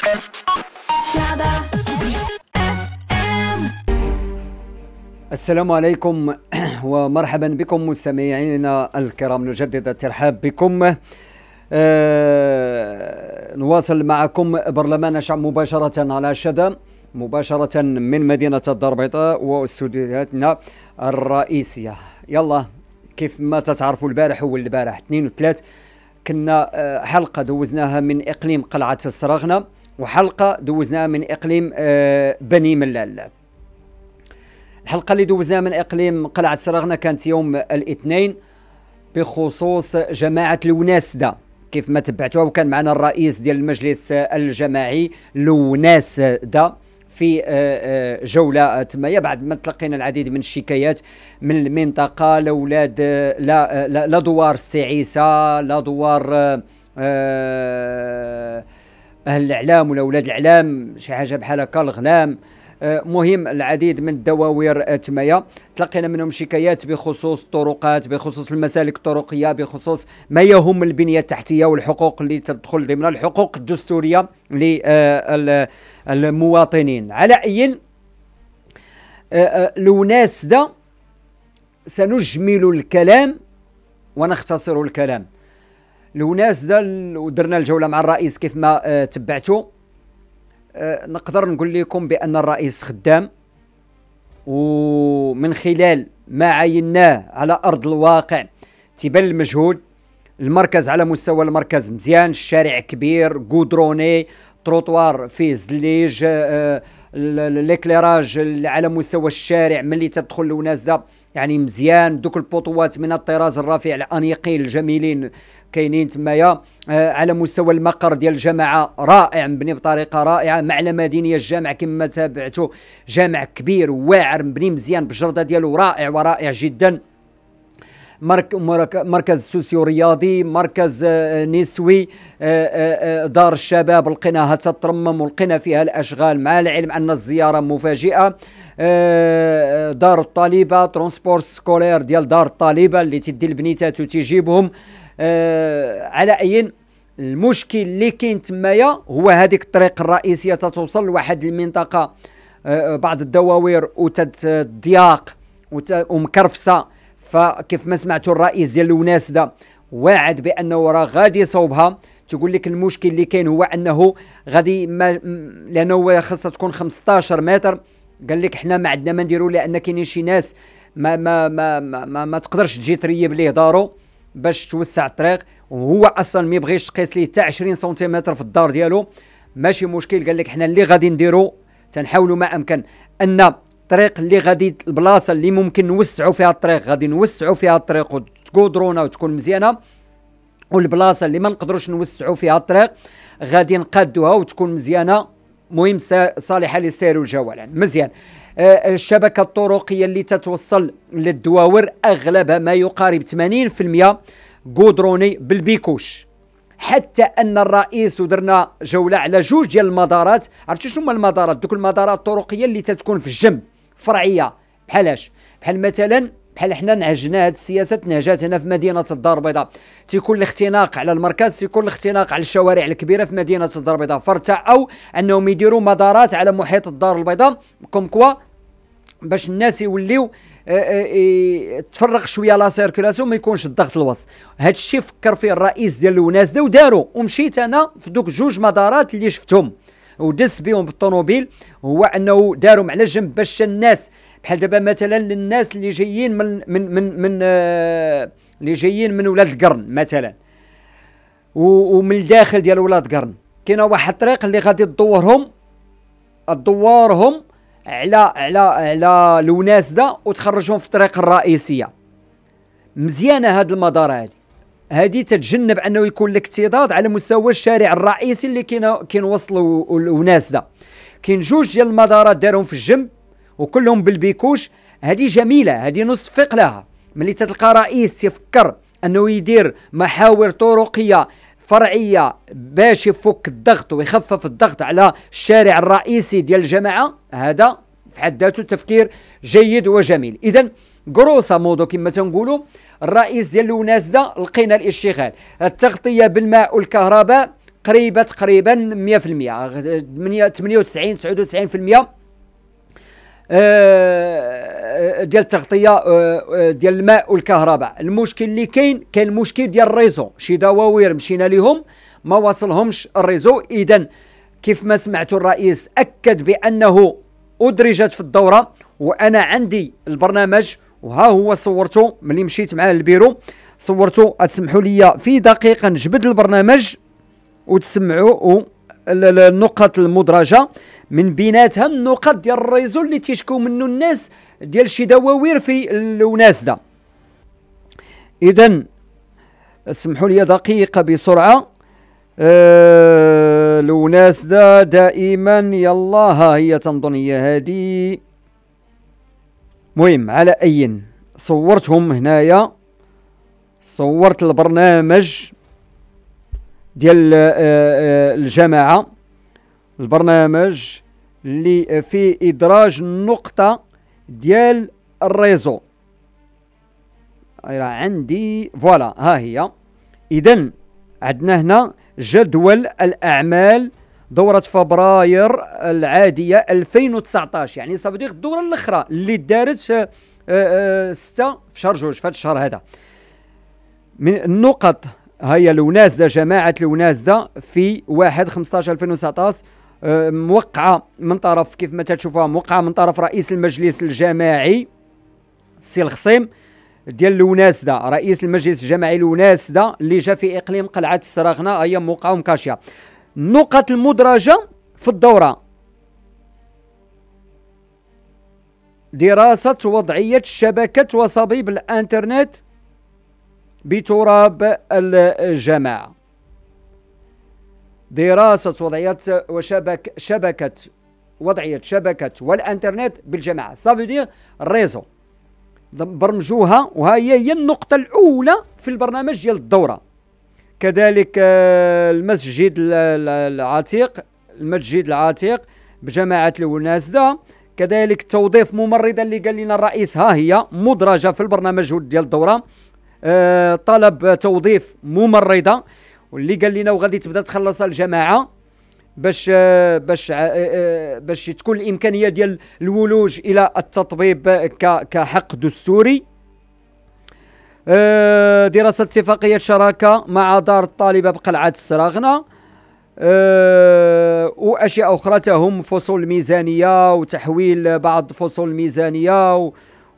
السلام عليكم ومرحبا بكم مستمعينا الكرام، نجدد الترحاب بكم. نواصل معكم برلمان الشعب مباشرة على الشدة، مباشرة من مدينة الدار البيضاء واستوديوهاتنا الرئيسية. يلا كيف ما تتعرفوا البارح والبارح 2 و3 كنا حلقة دوزناها من إقليم قلعة السراغنة وحلقة دوزناها من إقليم بني ملال. الحلقة اللي دوزناها من إقليم قلعة السراغنة كانت يوم الاثنين بخصوص جماعة الوناسدة كيف ما تبعتوها، وكان معنا الرئيس ديال المجلس الجماعي لوناسدة في جولة تمايا بعد ما تلقينا العديد من الشكايات من المنطقة لأولاد لا دوار السي عيسى، لا دوار أهل الإعلام ولا أولاد الإعلام، شي حاجة بحال هكا الغلام. مهم العديد من الدواوير تمايا تلقينا منهم شكايات بخصوص الطرقات، بخصوص المسالك الطرقية، بخصوص ما يهم البنية التحتية والحقوق اللي تدخل ضمن الحقوق الدستورية للمواطنين. على أي لوناسدة سنجمل الكلام ونختصر الكلام. لوناسدة ودرنا الجولة مع الرئيس كيف ما تبعتوا. نقدر نقول لكم بأن الرئيس خدام، ومن خلال ما عيناه على أرض الواقع تبان المجهود. المركز على مستوى المركز مزيان، الشارع كبير، قودروني، تروطوار فيه زليج، ليكليراج على مستوى الشارع ملي تدخل لوناسدة يعني مزيان. دوك البوطوات من الطراز الرفيع الانيقين الجميلين كاينين تمايا. على مستوى المقر ديال الجامعه رائع، مبني بطريقه رائعه. معلمه دينيه الجامع كما تابعتوا، جامع كبير واعر مبني مزيان بالجرده ديالو رائع ورائع جدا. مركز سوسيو رياضي، مركز نسوي، دار الشباب لقيناها تترمم ولقينا فيها الاشغال، مع العلم ان الزياره مفاجئه. دار الطالبه، ترونسبور سكولير ديال دار الطالبه اللي تدي البنيتات وتجيبهم. على اي المشكل اللي كاين تمايا هو هذيك الطريق الرئيسيه تتوصل لواحد المنطقه بعض الدواوير وتضياق ومكرفسه. فكيف ما سمعتوا الرئيس ديال لوناسدة واعد بانه راه غادي يصوبها. تقول لك المشكل اللي كاين هو انه غادي لانه خاصها تكون 15 متر. قال لك حنا ما عندنا ما نديروا، لان كاينين شي ناس ما تقدرش تجي تريب ليه دارو باش توسع الطريق، وهو اصلا ما يبغيش تقيس ليه حتى 20 سنتيمتر في الدار ديالو. ماشي مشكل، قال لك حنا اللي غادي نديروا تنحاولوا ما امكن ان الطريق اللي غادي البلاصه اللي ممكن نوسعوا فيها الطريق غادي نوسعوا فيها الطريق وتقودرونا وتكون مزيانه، والبلاصه اللي ما نقدروش نوسعوا فيها الطريق غادي نقادوها وتكون مزيانه، مهم صالحه للسير والجولان. مزيان. الشبكه الطرقيه اللي تتوصل للدواور اغلبها ما يقارب 80% قودروني بالبيكوش. حتى ان الرئيس ودرنا جوله على 2 ديال المدارات. عرفتوا شنو هما المدارات؟ دوك المدارات الطرقيه اللي تتكون في الجنب فرعيه، بحالاش؟ بحال مثلا بحال حنا نهجنا هذه السياسه نهجات هنا في مدينه الدار البيضاء، تيكون الاختناق على المركز، تيكون الاختناق على الشوارع الكبيره في مدينه الدار البيضاء، فارتأوا انهم يديروا مدارات على محيط الدار البيضاء كوم كوا باش الناس يوليو تفرغ شويه لا سيركولاسيون، ما يكونش الضغط الوسط. هذا الشيء فكر فيه الرئيس ديال لوناسدة وداروا، ومشيت انا في دوك 2 مدارات اللي شفتهم ودس بهم بالطوموبيل. هو انه دارهم على جنب باش الناس بحال دابا مثلا للناس اللي جايين من اللي جايين من ولاد القرن مثلا ومن الداخل ديال ولاد القرن، كاينه واحد الطريق اللي غادي تدورهم على لوناسدة وتخرجهم في الطريق الرئيسيه. مزيانه هاد المدار هذه تتجنب انه يكون الاكتظاظ على مستوى الشارع الرئيسي اللي كاين وسط لوناسدة. كاين 2 ديال المدارات دارهم في الجنب وكلهم بالبيكوش. هذه جميله، هذه نصفق لها. ملي تلقى رئيس يفكر انه يدير محاور طرقيه فرعيه باش يفك الضغط ويخفف الضغط على الشارع الرئيسي ديال الجماعه، هذا في حد ذاته تفكير جيد وجميل. اذا كروسا مودو كما تنقولوا الرئيس ديال لوناسدة لقينا الاشتغال، التغطيه بالماء والكهرباء تقريبا 100%، 98 99% ديال التغطيه ديال الماء والكهرباء. المشكل اللي كاين المشكل ديال الريزو، شي دواوير مشينا لهم ما وصلهمش الريزو. اذا كيف ما سمعتوا الرئيس اكد بانه ادرجت في الدوره، وانا عندي البرنامج وها هو صورته ملي مشيت معاه للبيرو، صورته. تسمحوا لي في دقيقه نجبد البرنامج وتسمعوا النقط المدرجه، من بيناتها النقط ديال الريزو اللي تيشكو منه الناس ديال شي دواوير في الوناسده. اذا اسمحوا لي دقيقه بسرعه. الوناسده دائما يلا ها هي تنظن هي هادي. مهم على اي صورتهم هنايا، صورت البرنامج ديال الجماعه، البرنامج اللي فيه ادراج النقطه ديال الريزو. عندي فوالا ها هي. اذا عندنا هنا جدول الاعمال دوره فبراير العاديه 2019، يعني صافي ديك الدوره الاخرى اللي دارت 6 في شهر جوج في هذا الشهر هذا. من النقط هي الوناسده، جماعه الوناسده في 1/15/2019 موقعه من طرف كيف ما تشوفوها، موقعه من طرف رئيس المجلس الجماعي السي الخصيم ديال الوناسده، رئيس المجلس الجماعي الوناسده اللي جا في اقليم قلعه السراغنه، هي موقعه مكاشيه. النقط المدرجه في الدوره: دراسه وضعيه شبكه وصبيب الانترنت بتراب الجماعه، دراسة وضعية وضعية شبكة والانترنت بالجماعة، صافي دير الريزو برمجوها، وهي النقطة الأولى في البرنامج ديال الدورة. كذلك المسجد العتيق بجماعة الوناسده، كذلك توظيف ممرضة اللي قال لنا الرئيس ها هي مدرجة في البرنامج ديال الدورة. طلب توظيف ممرضة واللي قال لنا وغادي تبدا تخلصها الجماعه باش تكون الامكانيه ديال الولوج الى التطبيب كحق دستوري. دراسه اتفاقيه شراكه مع دار الطالبه بقلعه السراغنه، واشياء اخرى تهم فصول الميزانيه وتحويل بعض فصول الميزانيه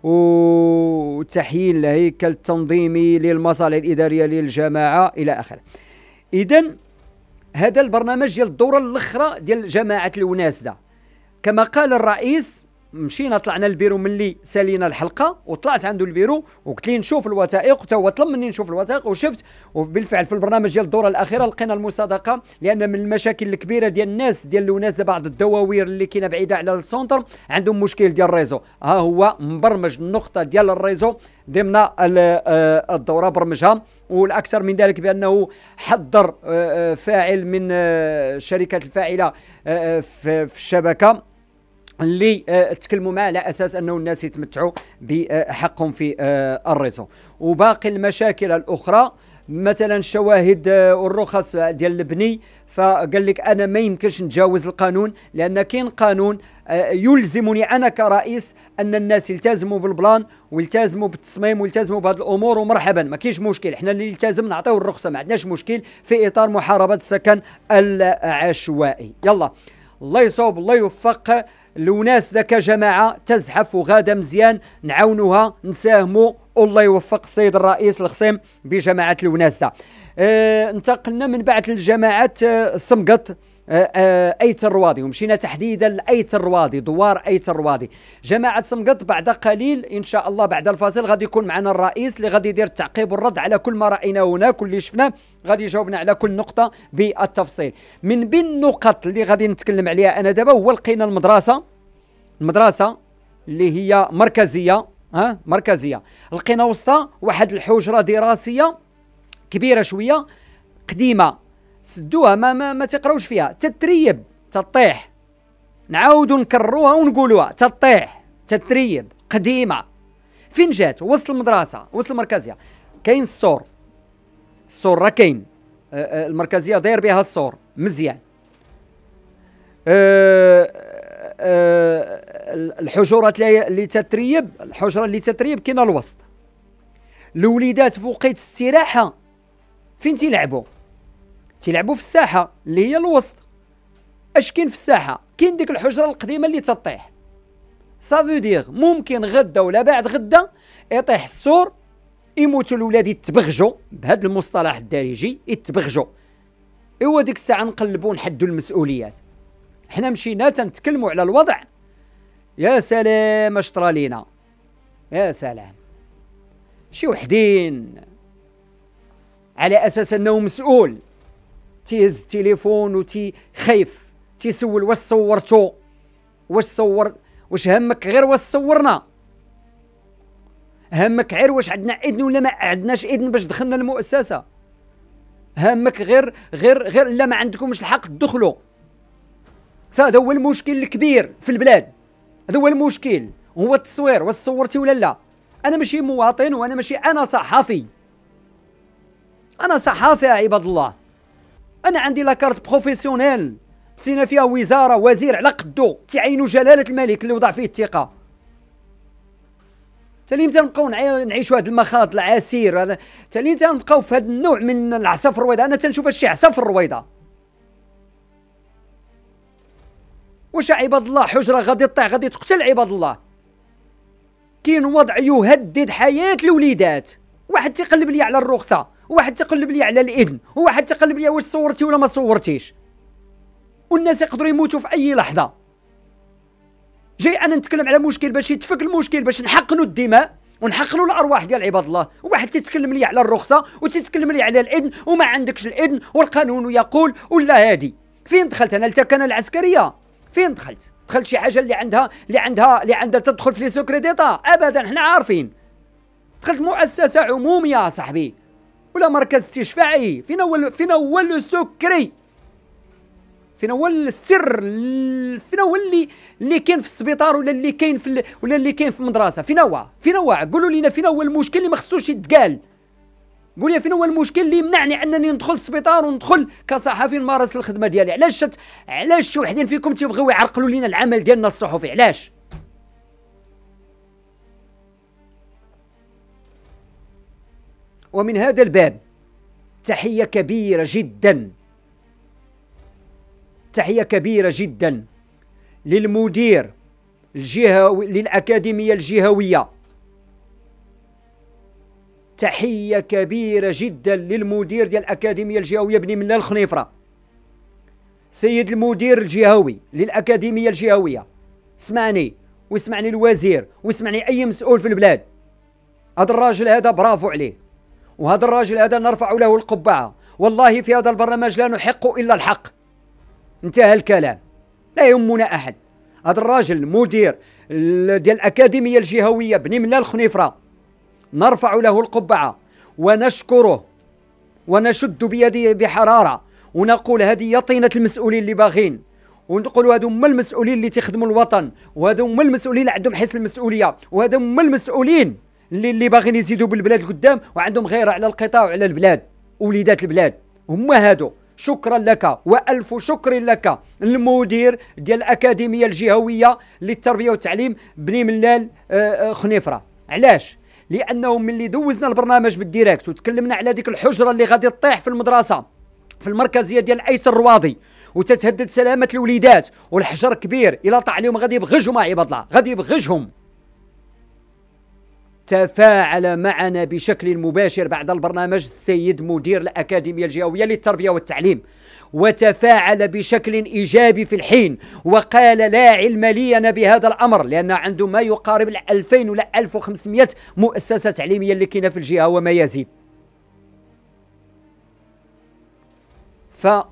وتحيين الهيكل التنظيمي للمصالح الاداريه للجماعه الى اخره. اذا هذا البرنامج ديال الدوره الاخرى ديال جماعه الوناسده. كما قال الرئيس، مشينا طلعنا البيرو ملي سالينا الحلقه، وطلعت عنده البيرو وقلت لي نشوف الوثائق، وتا هو طلب مني نشوف الوثائق وشفت، وبالفعل في البرنامج ديال الدوره الاخيره لقينا المصادقه. لان من المشاكل الكبيره ديال الناس ديال الوناسده بعض الدواوير اللي كاينه بعيده على السونتر عندهم مشكل ديال الريزو، ها هو مبرمج النقطه ديال الريزو ضمن الدوره، برمجها. والاكثر من ذلك بانه حضر فاعل من الشركات الفاعله في الشبكه اللي تكلموا معه على اساس انه الناس يتمتعوا بحقهم في الريزو. وباقي المشاكل الاخرى مثلا الشواهد والرخص ديال البني، فقال لك انا ما يمكنش نتجاوز القانون، لان كاين قانون يلزمني انا كرئيس ان الناس يلتزموا بالبلان ويلتزموا بالتصميم ويلتزموا بهذه الامور، ومرحبا ما كاينش مشكل، حنا اللي يلتزم نعطيو الرخصه، ما عندناش مشكل في اطار محاربه السكن العشوائي. يلا الله يصوب الله يوفق الوناسده كجماعه تزحف وغاده مزيان، نعاونوها نساهموا، والله يوفق السيد الرئيس الخصيم بجماعه الوناسده. انتقلنا من بعد لجماعه الصمقط ايت الروادي، ومشينا تحديدا لايت الروادي، دوار ايت الروادي. جماعه صمقط بعد قليل ان شاء الله بعد الفاصل غادي يكون معنا الرئيس اللي غادي يدير التعقيب والرد على كل ما رايناه هناك واللي شفناه، غادي يجاوبنا على كل نقطه بالتفصيل. من بين النقط اللي غادي نتكلم عليها انا دابا هو لقينا المدرسه اللي هي مركزيه، مركزيه، لقينا وسطها واحد الحجره دراسيه كبيره شويه قديمه، سدوها ما تقراوش فيها، تتريب تطيح، نعاودوا نكرروها ونقولوها تطيح تتريب قديمه. فين جات؟ وسط المدرسه، وسط المركزيه، كاين السور راه كاين، المركزيه داير بها الصور مزيان. الحجرات اللي تتريب، الحجره اللي تتريب كاينه الوسط. الوليدات في وقت الاستراحه فين تيلعبوا؟ تيلعبوا في الساحه اللي هي الوسط. اش كاين في الساحه؟ كاين ديك الحجره القديمه اللي تطيح. صافو دير ممكن غدا ولا بعد غدا يطيح السور، يموتوا الولاد، يتبغجوا بهذا المصطلح الدارجي، يتبغجوا. ايوا ديك الساعه نقلبوا نحدوا المسؤوليات. حنا مشينا تنتكلموا على الوضع، يا سلام اش طرا لينا، يا سلام. شي وحدين على اساس انه مسؤول تيهز التليفون وتيخايف، تيسول واش صورتو، واش همك غير واش صورنا، همك غير واش عندنا اذن ولا ما عندناش اذن باش دخلنا المؤسسه، همك غير لا ما عندكمش الحق تدخلوا. هذا هو المشكل الكبير في البلاد، هذا هو المشكل، هو التصوير. واش صورتي ولا لا؟ انا ماشي مواطن، وانا ماشي، انا صحافي، انا صحافي يا عباد الله. انا عندي لاكارت بروفيسيونيل سينا فيها وزاره، وزير على قدو، تعينوا جلاله الملك اللي وضع فيه الثقه. تالي متى نبقاو نعيشوا هذا المخاض العسير هذا؟ تالي متى نبقاو في هذا النوع من العصا في الرويضه؟ انا تنشوف هادشي عصا في الرويضه. واش عباد الله حجره غادي تطيح غادي تقتل عباد الله؟ كاين وضع يهدد حياه الوليدات. واحد تيقلب لي على الرخصه، وواحد تيقلب لي على الاذن، وواحد تيقلب لي واش صورتي ولا ما صورتيش، والناس يقدروا يموتوا في اي لحظه. جاي انا نتكلم على مشكل باش يتفك المشكل، باش نحقنوا الدماء ونحقنوا الارواح ديال عباد الله، وواحد تيتكلم لي على الرخصه وتتكلم لي على الاذن وما عندكش الاذن والقانون يقول ولا هادي. فين دخلت انا؟ التركانه العسكريه فين دخلت؟ دخلت شي حاجه اللي عندها تدخل في لي سوكري ديتا؟ ابدا، حنا عارفين. دخلت مؤسسه عموميه صاحبي ولا مركز استشفائي. فين هو السكري؟ فين هو السر؟ فين هو اللي كاين في السبيطار ولا اللي كاين ولا اللي كاين في المدرسه؟ فين هو؟ قولوا لنا فين هو المشكل اللي ما خصوش يتقال. قول لي فين هو المشكل اللي يمنعني انني ندخل السبيطار وندخل كصحفي نمارس الخدمه ديالي؟ علاش شي وحدين فيكم تيبغيو يعرقلوا لنا العمل ديالنا الصحفي؟ علاش؟ ومن هذا الباب تحيه كبيره جدا، تحيه كبيره جدا للمدير الجهوي للاكاديميه الجهويه، تحيه كبيره جدا للمدير ديال الاكاديميه الجهويه بني ملا الخنيفره. سيد المدير الجهوي للاكاديميه الجهويه، اسمعني واسمعني الوزير واسمعني اي مسؤول في البلاد، هذا الراجل هذا برافو عليه، وهذا الراجل هذا نرفع له القبعه. والله في هذا البرنامج لا نحق الا الحق، انتهى الكلام، لا يهمنا احد. هذا الراجل مدير ديال الاكاديميه الجهويه بني ملا الخنيفره، نرفع له القبعه ونشكره ونشد بيده بحراره ونقول هذه يطينه المسؤولين اللي باغين، ونقولوا هذو هما المسؤولين اللي تخدموا الوطن، وهذو هما المسؤولين اللي عندهم حس المسؤوليه، وهذو هما المسؤولين اللي باغيين يزيدوا بالبلاد لقدام وعندهم غيره على القطاع وعلى البلاد ووليدات البلاد، هما هادو. شكرا لك والف شكر لك المدير ديال الاكاديميه الجهويه للتربيه والتعليم بني ملال خنيفره. علاش؟ لانه ملي دوزنا البرنامج بالديريكت وتكلمنا على ديك الحجره اللي غادي تطيح في المدرسه في المركزيه ديال ايس الرواضي وتتهدد سلامه الوليدات، والحجر كبير الى طاح عليهم غادي يبغجهم يا عباد الله، غادي يبغجهم. تفاعل معنا بشكل مباشر بعد البرنامج السيد مدير الأكاديمية الجهوية للتربية والتعليم، وتفاعل بشكل إيجابي في الحين، وقال لا علم لي أنا بهذا الأمر، لأن عنده ما يقارب 2000 ولا 1500 مؤسسة تعليمية اللي كاينة في الجهة وما يزيد. فأعطى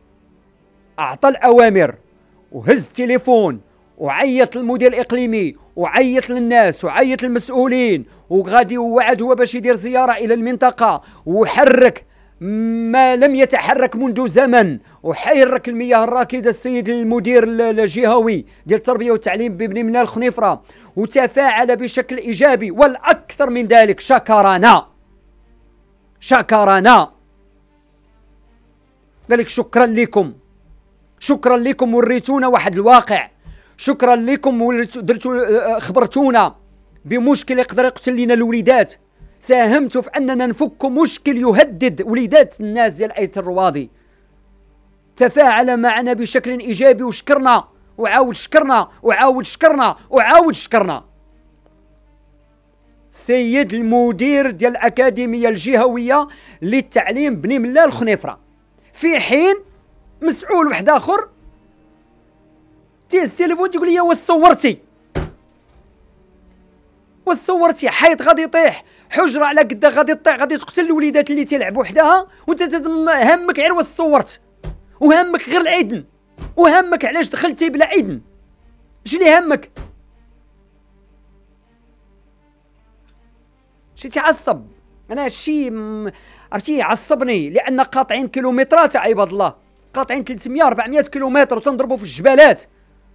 الأوامر وهز التليفون وعيط للمدير الإقليمي وعيط للناس وعيط للمسؤولين، وغادي وعد هو باش يدير زيارة إلى المنطقة وحرك ما لم يتحرك منذ زمن، وحيرك المياه الراكدة السيد المدير الجهوي ديال التربية والتعليم ببني ملال الخنيفرة، وتفاعل بشكل إيجابي، والأكثر من ذلك شكرنا. قال لك شكرا لكم، شكرا لكم وريتونا واحد الواقع، شكرا لكم درتوا خبرتونا بمشكل يقدر يقتل لنا الوليدات، ساهمتوا في اننا نفك مشكل يهدد وليدات الناس ديال ايت الرواضي. تفاعل معنا بشكل ايجابي وشكرنا وعاود شكرنا وعاود شكرنا وعاود شكرنا. السيد المدير ديال الأكاديمية الجهوية للتعليم بني ملا الخنيفرة، في حين مسؤول واحد آخر تيهز التليفون تيقول لي واش صورتي؟ واش صورتي؟ حيط غادي يطيح، حجرة على قدها غادي تطيح، غادي تقتل الوليدات اللي تيلعبوا وحدها، وانت همك غير واش صورت، وهمك غير العيدن، وهمك علاش دخلتي بلا عيدن، اش اللي همك؟ شي تعصب انا هادشي عرفتي يعصبني، لان قاطعين كيلومترات عباد الله، قاطعين 300 400 كيلومتر وتنضربوا في الجبالات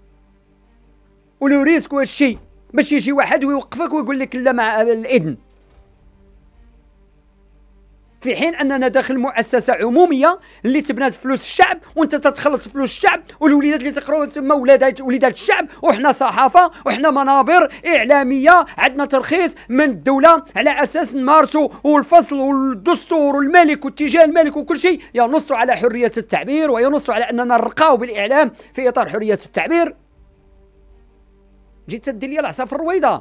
ولو ريسك هادشي باش يجي واحد ويوقفك ويقول لك لا مع الاذن، في حين اننا داخل مؤسسه عموميه اللي تبنات فلوس الشعب، وانت تتخلص فلوس الشعب، والوليدات اللي تقراو تما وليدات الشعب، وحنا صحافه وحنا منابر اعلاميه عندنا ترخيص من الدوله على اساس نمارسوا، والفصل والدستور والملك واتجاه الملك وكل شيء ينص على حريه التعبير وينص على اننا نرقاو بالاعلام في اطار حريه التعبير. جيت تدير لي العصا في الرويضه.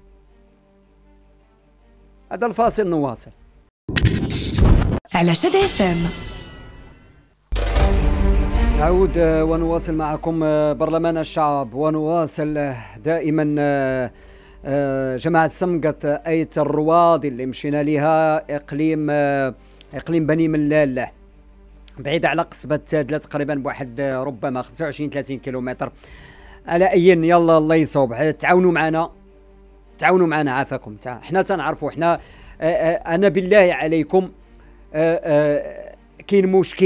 هذا الفاصل نواصل على شد اف ام. نعود ونواصل معكم برلمان الشعب، ونواصل دائما جماعة سمقة ايت الرواد اللي مشينا لها اقليم بني ملال، بعيد على قصبة تادلة تقريبا بواحد ربما 25 30 كيلومتر. على اي يلا الله يصوب، تعاونوا معنا عافاكم. حنا تنعرفوا، حنا انا بالله عليكم كاين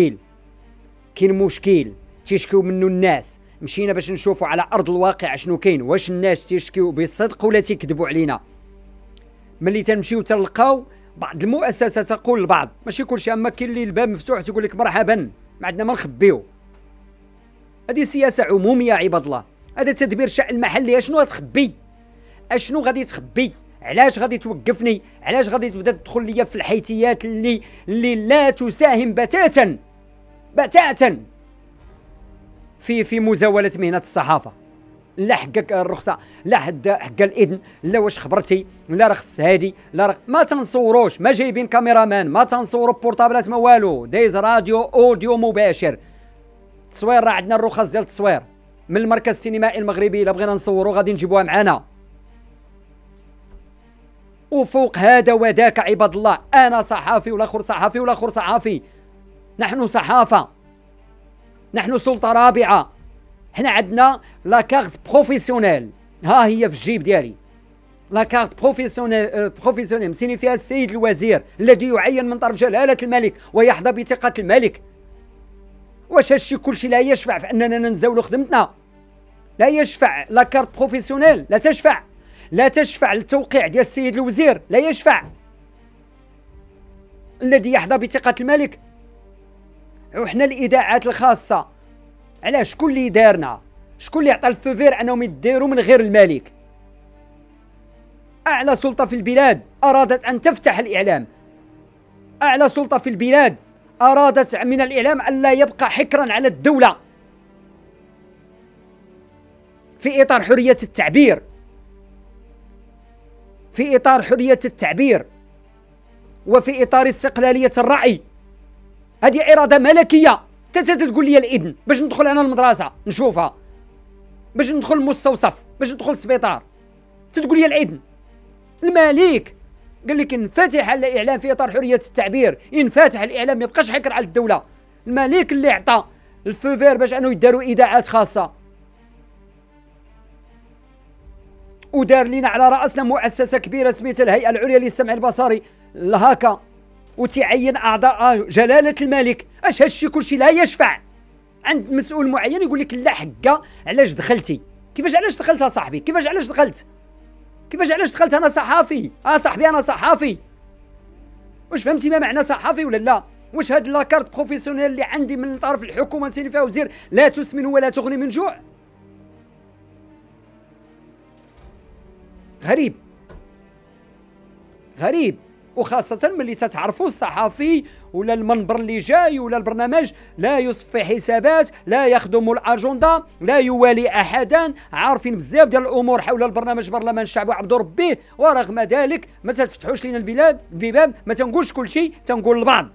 مشكل تيشكيو منه الناس، مشينا باش نشوفوا على ارض الواقع شنو كاين، واش الناس تيشكيو بالصدق ولا تيكذبوا علينا. ملي تنمشيو تلقاو بعض المؤسسات تقول البعض ماشي كلشي، اما كاين اللي الباب مفتوح تقول لك مرحبا ما عندنا ما نخبيو. هذه سياسه عموميه عباد الله، هذا تدبير شأن محلي. اشنو غتخبي؟ اشنو غادي تخبي؟ علاش غادي توقفني؟ علاش غادي تبدا تدخل ليا في الحيتيات اللي لا تساهم بتاتا في مزاولة مهنة الصحافة؟ لا حقك الرخصة، لا حق الإذن، لا واش خبرتي، لا رخص هادي، لا ما تنصوروش، ما جايبين كاميرامان، ما تنصوروا بورطابلات، ما والو، دايز راديو اوديو مباشر. التصوير راه عندنا الرخص ديال التصوير من المركز السينمائي المغربي، الا بغينا نصوروا غادي نجيبوها معنا. وفوق هذا وذاك عباد الله، انا صحافي والاخر صحافي والاخر صحافي، نحن صحافه، نحن سلطه رابعه، حنا عندنا لا كارت بروفيسيونيل، ها هي في الجيب ديالي لا كارت بروفيسيونيل مسيني فيها السيد الوزير الذي يعين من طرف جلاله الملك ويحظى بثقه الملك. واش هادشي كلشي لا يشفع في اننا ننزاولوا خدمتنا؟ لا يشفع لا كارت بروفيسيونيل، لا تشفع للتوقيع ديال السيد الوزير، لا يشفع الذي يحظى بثقة الملك. وحنا الإذاعات الخاصة علاش؟ شكون اللي دارنا؟ شكون اللي عطى الفوفير انهم يديروا من غير الملك؟ أعلى سلطة في البلاد أرادت أن تفتح الإعلام، أعلى سلطة في البلاد أرادت من الإعلام أن لا يبقى حكرا على الدولة في إطار حرية التعبير، في إطار حرية التعبير وفي إطار استقلالية الرأي. هذه إرادة ملكية. تقول لي الإذن باش ندخل أنا المدرسة نشوفها، باش ندخل المستوصف، باش ندخل السبيطار، تقول لي الإذن. الملك قال لك ينفتح الإعلام في إطار حرية التعبير، ينفتح الإعلام، ما يبقاش حكر على الدولة. الملك اللي عطى الفوفير باش أنه يداروا إذاعات خاصة، ودار لينا على رأسنا مؤسسة كبيرة سميتها الهيئة العليا للسمع البصري الهاكا، وتعين أعضاء جلالة الملك. اش هادشي كلشي لا يشفع عند مسؤول معين يقول لك لا حقا علاش دخلتي؟ كيفاش علاش دخلت يا صاحبي؟ كيفاش علاش دخلت؟ انا صحافي، صاحبي انا صحافي. واش فهمتي ما معنى صحافي ولا لا؟ واش هاد لاكارت بروفيسيونيل اللي عندي من طرف الحكومه نسيني فيها وزير لا تسمن ولا تغني من جوع؟ غريب غريب. وخاصة ملي تتعرفوا الصحفي ولا المنبر اللي جاي ولا البرنامج لا يصفي حسابات، لا يخدم الأجندة، لا يوالي أحدا، عارفين بزاف ديال الأمور حول البرنامج برلمان الشعب وعبد ربيه، ورغم ذلك ما تفتحوش لنا البيبان، ما تنقولش كل شيء، تنقول البعض.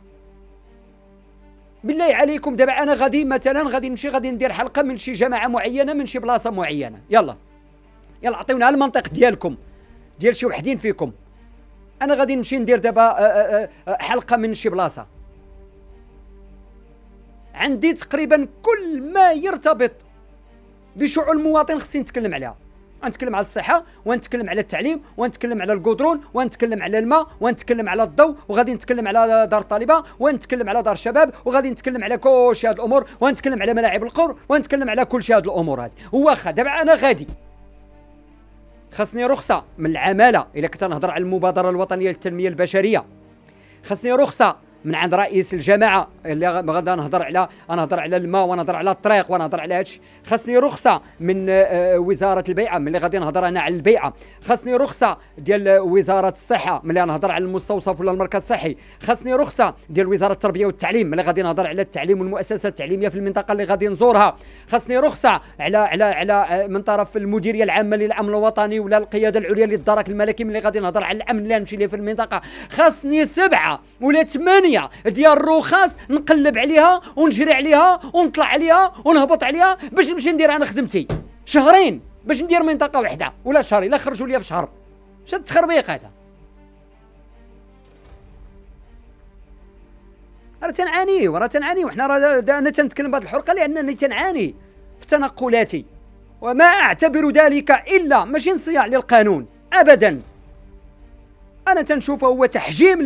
بالله عليكم دابا أنا غادي مثلا غادي ندير حلقة من شي جماعة معينة من شي بلاصة معينة، يلا عطيونا المنطق ديالكم ديال شي وحدين فيكم. انا غادي نمشي ندير دابا حلقه من شي بلاصه، عندي تقريبا كل ما يرتبط بشعور المواطن خصني نتكلم عليها. غنتكلم على الصحه، ونتكلم على التعليم، ونتكلم على القدرون، ونتكلم على الماء، ونتكلم على الضوء، وغادي نتكلم على دار الطالبه، ونتكلم على دار الشباب، وغادي نتكلم على كلشي هاد الامور، ونتكلم على ملاعب القرى، ونتكلم على كلشي هاد الامور هادي. واخا دابا انا غادي خاصني رخصه من العماله، الا كنت نهضر على المبادره الوطنيه للتنميه البشريه، خاصني رخصه من عند رئيس الجماعه اللي غادا نهضر على الماء، ونهضر على الطريق، ونهضر على هادشي. خاصني رخصه من وزاره البيئه ملي غادي نهضر انا على البيئه. خاصني رخصه ديال وزاره الصحه ملي نهضر على المستوصف ولا المركز الصحي. خاصني رخصه ديال وزاره التربيه والتعليم ملي غادي نهضر على التعليم والمؤسسات التعليميه في المنطقه اللي غادي نزورها. خاصني رخصه على من طرف المديريه العامه للامن الوطني ولا القياده العليا للدرك الملكي ملي غادي نهضر على الامن اللي نمشي ليه في المنطقه. خاصني 7 ولا 8 ديال الرخص نقلب عليها ونجري عليها ونطلع عليها ونهبط عليها باش نمشي ندير انا خدمتي. شهرين باش ندير منطقه وحده ولا شهر، الا خرجوا ليا في شهر. واش هاد التخربيق هذا؟ راه تنعاني وحنا انا تنتكلم بهذه الحلقه لانني تنعاني في تنقلاتي، وما اعتبر ذلك الا ماشي انصياع للقانون ابدا. انا تنشوفه هو تحجيم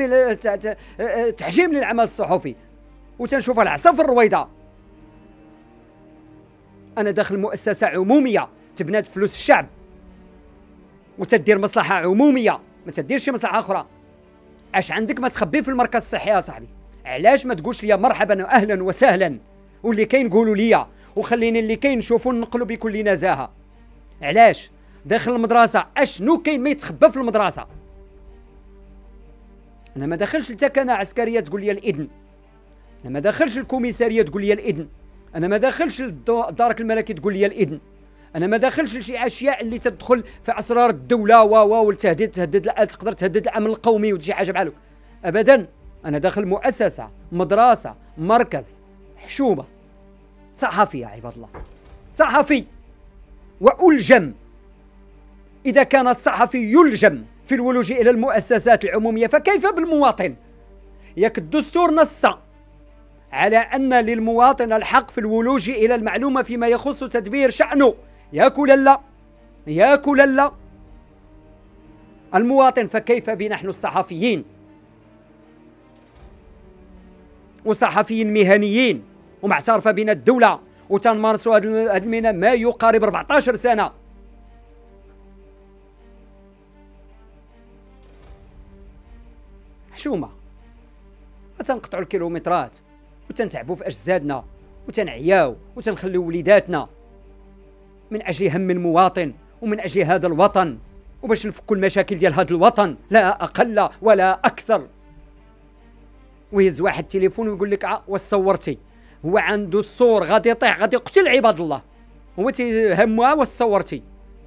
للعمل الصحفي، وتنشوفه العصا في الرويضه. انا داخل مؤسسه عموميه تبنات فلوس الشعب وتدير مصلحه عموميه، ما تديرش مصلحه اخرى. اش عندك ما تخبي في المركز الصحي يا صاحبي؟ علاش ما تقولش لي مرحبا واهلا وسهلا، واللي كاين قولوا لي، وخليني اللي كاين نشوفوا ننقلوا بكل نزاهه. علاش داخل المدرسه اشنو كاين ما يتخبى في المدرسه؟ انا ما داخلش التكنه عسكريه تقول لي الاذن، انا ما داخلش الكوميساريه تقول لي الاذن، انا ما داخلش الدرك الملكي تقول لي الاذن، انا ما داخلش لشي اشياء اللي تدخل في اسرار الدوله والتهديد تقدر تهدد الامن القومي وشي حاجه بحالك ابدا. انا داخل مؤسسه، مدرسه، مركز، حشومه، صحفي يا عباد الله، صحفي. والجم اذا كان الصحفي يلجم في الولوج الى المؤسسات العموميه فكيف بالمواطن؟ ياك الدستور نص على ان للمواطن الحق في الولوج الى المعلومه فيما يخص تدبير شأنه، ياك ولا لا؟ ياك ولا لا؟ المواطن فكيف بنحن الصحفيين وصحفيين مهنيين ومعترفه بنا الدوله وتنمارسوا هذا المهنه ما يقارب 14 سنه. حشومه وتنقطعوا الكيلومترات وتنتعبوا في اجسادنا وتنعياو وتنخليو وليداتنا من اجل هم المواطن ومن اجل هذا الوطن وباش نفكوا المشاكل ديال هذا الوطن، لا اقل ولا اكثر. ويهز واحد التليفون ويقول لك واش صورتي؟ هو عنده الصور غادي يطيح غادي يقتل عباد الله، هو تيهمها واش صورتي؟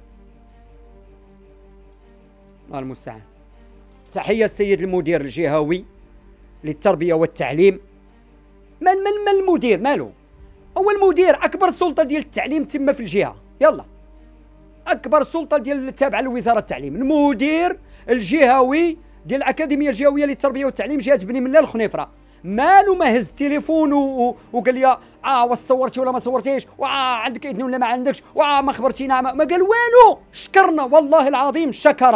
الله المستعان. تحيه السيد المدير الجهوي للتربيه والتعليم. من المدير مالو؟ هو المدير اكبر سلطه ديال التعليم تما في الجهه، يلا اكبر سلطه ديال التابعه لوزاره التعليم، المدير الجهوي ديال الاكاديميه الجهويه للتربيه والتعليم جهه بني ملال الخنيفره. مالو ما هز التليفون وقال لي واش صورتي ولا ما صورتيش، عندك اذن ولا ما عندكش، ما خبرتينا، ما قال والو. شكرنا والله العظيم،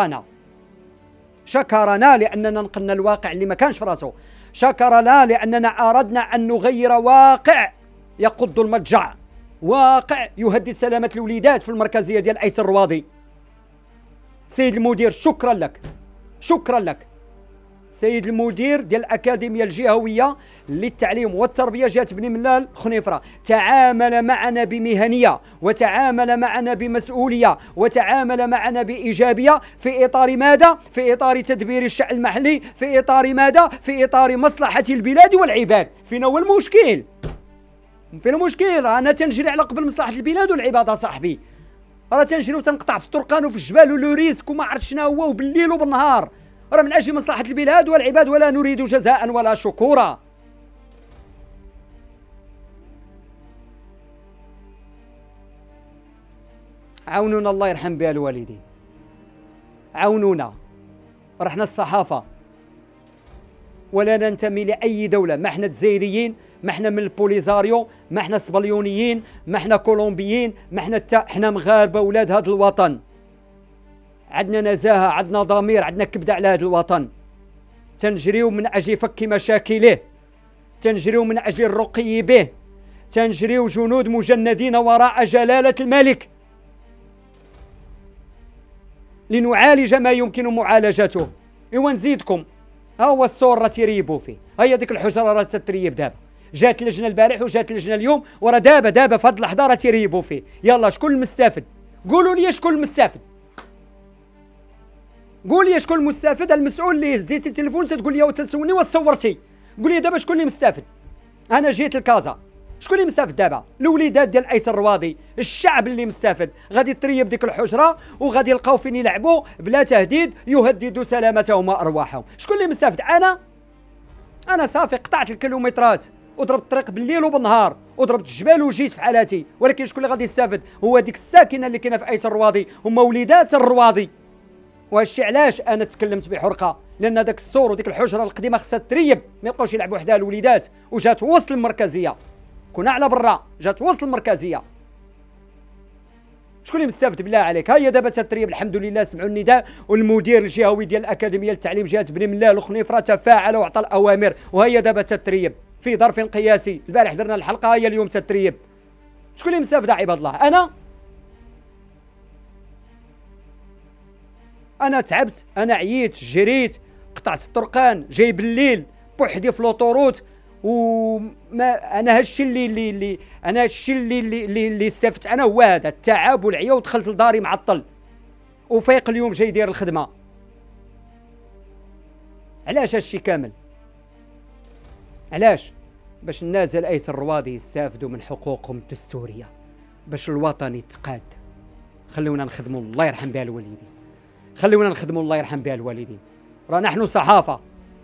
شكرنا لاننا نقلنا الواقع اللي ما كانش في راسه، شكرنا لاننا اردنا ان نغير واقع يقض المضجع، واقع يهدد سلامه الوليدات في المركزيه ديال ايس الرواضي. سيد المدير شكرا لك، شكرا لك. سيد المدير ديال الأكاديمية الجهوية للتعليم والتربية جهة بني ملال خنيفرة تعامل معنا بمهنية، وتعامل معنا بمسؤولية، وتعامل معنا بإيجابية، في إطار ماذا؟ في إطار تدبير الشأن المحلي، في إطار ماذا؟ في إطار مصلحة البلاد والعباد. فين هو المشكل؟ فين المشكل؟ أنا تنجري على قبل مصلحة البلاد والعباد أصاحبي، راه تنجري وتنقطع في الطرقان وفي الجبال ولو ريسك وما عرفت شنو هو، وبالليل وبالنهار، راه من أجل مصلحة البلاد والعباد، ولا نريد جزاء ولا شكورا. عاونونا الله يرحم بها الوالدين، عاونونا. رحنا الصحافة ولا ننتمي لأي دولة، ما احنا جزائريين، ما احنا من البوليزاريو، ما احنا صبليونيين، ما احنا كولومبيين، ما احنا احنا مغاربة ولاد هذا الوطن. عندنا نزاهة، عندنا ضمير، عندنا كبدة على هذا الوطن. تنجريو من أجل فك مشاكله، تنجريو من أجل الرقي به، تنجريو جنود مجندين وراء جلالة الملك لنعالج ما يمكن معالجته. إيوا نزيدكم، ها هو السور راه تيريبوا فيه، هيا ديك الحجرة راه تتريب دابا. جات اللجنة البارح وجات اللجنة اليوم، وراه دابا في هذه اللحظة راه تيريبوا فيه. يلا شكون المستفد؟ قولوا لي شكون المستفد؟ قول لي شكون المستفد؟ المسؤول اللي هزيتي التليفون تتقول لي وتسولني وصورتي، قول لي دابا شكون اللي مستفد؟ انا جيت لكازا، شكون اللي مستفد دابا؟ الوليدات ديال ايسر الرواضي، الشعب اللي مستفد. غادي تريب ديك الحجره وغادي يلقاو فين يلعبوا بلا تهديد، يهددوا سلامتهم وارواحهم. شكون اللي مستفد؟ انا صافي قطعت الكيلومترات وضربت الطريق بالليل وبالنهار وضربت الجبال وجيت في حالاتي، ولكن شكون اللي غادي يستافد؟ هو ديك الساكنه اللي كاينه في ايسر الرواضي، هما وليدات الرواضي. وهادشي علاش انا تكلمت بحرقه، لان داك السور وديك الحجره القديمه خصها تريب، ما يبقاوش يلعبوا وحدها الوليدات. وجات وسط المركزيه، كنا على برا، جات وسط المركزيه. شكون اللي مستافد بالله عليك؟ هيا دابا تتريب الحمد لله. سمعوا النداء، والمدير الجهوي ديال الاكاديميه للتعليم جهه بني ملال وخنيفره تفاعل وعطى الاوامر، وهيا دابا تتريب في ظرف قياسي. البارح درنا الحلقه، هيا اليوم تتريب. شكون اللي مستافد عباد الله؟ انا تعبت، انا عييت، جريت، قطعت الطرقان، جاي بالليل بوحدي في لوطوروت، وما انا هادشي اللي استفدت انا هو هذا التعب والعيا، ودخلت لداري معطل وفايق اليوم جاي داير الخدمه. علاش هادشي كامل؟ علاش؟ باش الناس ديال ايسر الرواضي يستافدوا من حقوقهم الدستوريه، باش الوطن يتقاد. خلونا نخدموا، الله يرحم بها الوالدين، خلونا نخدموا، الله يرحم بها الوالدين. راه نحن صحافة،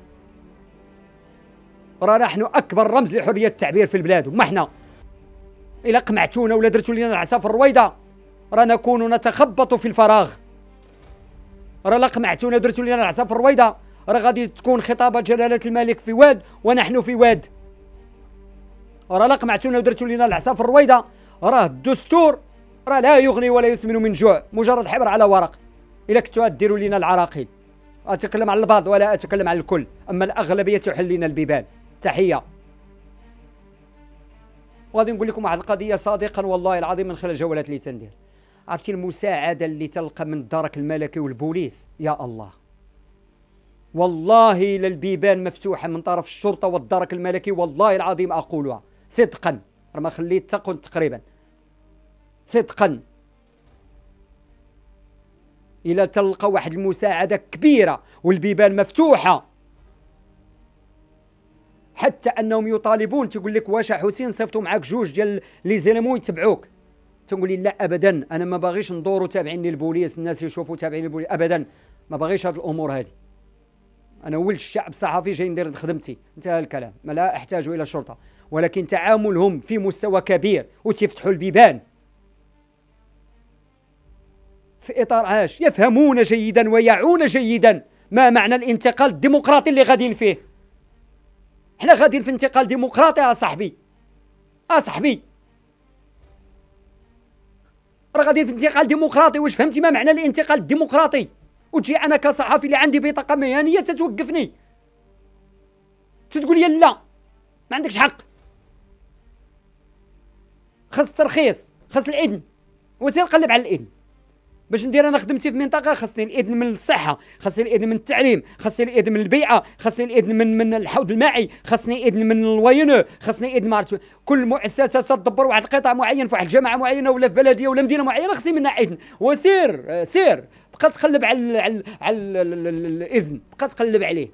راه نحن أكبر رمز لحرية التعبير في البلاد، وما حنا إلا قمعتونا ولا درتوا لنا العصا في الرويضة راه نكون نتخبط في الفراغ. راه لا قمعتونا ودرتوا لنا العصا في الرويضة راه غادي تكون خطابة جلالة الملك في واد ونحن في واد. راه لا قمعتونا ودرتوا لنا العصا في الرويضة راه الدستور راه لا يغني ولا يسمن من جوع، مجرد حبر على ورق. إلا كنتوا ديروا لنا العراقيل، أتكلم على البعض ولا أتكلم على الكل، أما الأغلبية تحل لنا البيبان. تحية. وغادي نقول لكم واحد القضية صادقا والله العظيم من خلال الجولات اللي تندير. عرفتي المساعدة اللي تلقى من الدرك الملكي والبوليس؟ يا الله، والله للبيبان مفتوحة من طرف الشرطة والدرك الملكي، والله العظيم أقولها صدقا، ما خليت تقل تقريبا صدقا. إلا تلقى واحد المساعدة كبيرة والبيبان مفتوحة، حتى أنهم يطالبون، تقول لك واش حسين صيفطوا معاك جوج ديال لي زيليمون يتبعوك، تقول لي لا أبدا، أنا ما باغيش ندوروا تابعيني البوليس، الناس يشوفوا تابعين البوليس أبدا، ما باغيش هاد الأمور هذه. أنا ولد الشعب صحفي جاي ندير خدمتي، انتهى الكلام، ما لا أحتاج إلى الشرطة، ولكن تعاملهم في مستوى كبير وتفتحوا البيبان في إطار عاش، يفهمون جيدا ويعون جيدا ما معنى الانتقال الديمقراطي اللي غاديين فيه. احنا غاديين في انتقال ديمقراطي يا صاحبي، صاحبي راه غاديين في انتقال ديمقراطي. واش فهمتي ما معنى الانتقال الديمقراطي؟ وتجي انا كصحفي اللي عندي بطاقه مهنيه تتوقفني تتقول لي لا ما عندكش حق، خاص الترخيص، خاص الاذن، وسير قلب على الاذن. باش ندير انا خدمتي في منطقه خاصني الاذن من الصحه، خاصني الاذن من التعليم، خاصني الاذن من البيئه، خاصني الاذن من الحوض المائي، خاصني اذن من الوينو، خاصني اذن ما عرفت. كل مؤسسه تدبر واحد القطاع معين في واحد الجامعه معينه ولا في بلديه ولا مدينه معينه خاصني منها اذن. وسير سير بقى تقلب على الاذن، بقى تقلب عليه.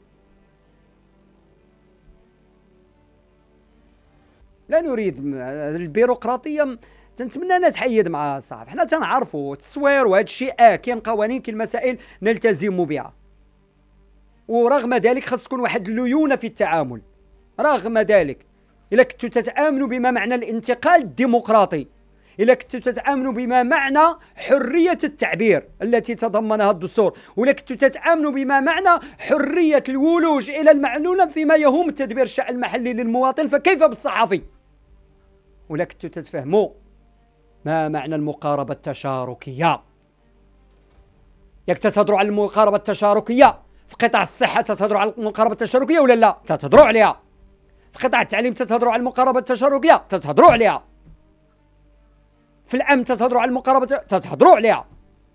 لا نريد البيروقراطيه، تنتمنى انها تحيد مع الصحافه. حنا تنعرفوا التصوير وهذا الشيء كاين قوانين، كاين مسائل نلتزم بها، ورغم ذلك خاص تكون واحد الليونه في التعامل. رغم ذلك الا كنتوا تتعاملوا بما معنى الانتقال الديمقراطي، الا كنتوا تتعاملوا بما معنى حريه التعبير التي تضمنها الدستور، ولا كنتوا تتعاملوا بما معنى حريه الولوج الى المعلومه فيما يهم تدبير الشأن المحلي للمواطن، فكيف بالصحفي؟ ولا كنتوا تتفهموا ما معنى المقاربة التشاركية. ياك تتهضروا على المقاربة التشاركية في قطاع الصحة، تتهضروا على المقاربة التشاركية ولا لا؟ تتهضروا عليها. في قطاع التعليم تتهضروا على المقاربة التشاركية، تتهضروا عليها. في الأمن تتهضروا على المقاربة، تتهضروا عليها.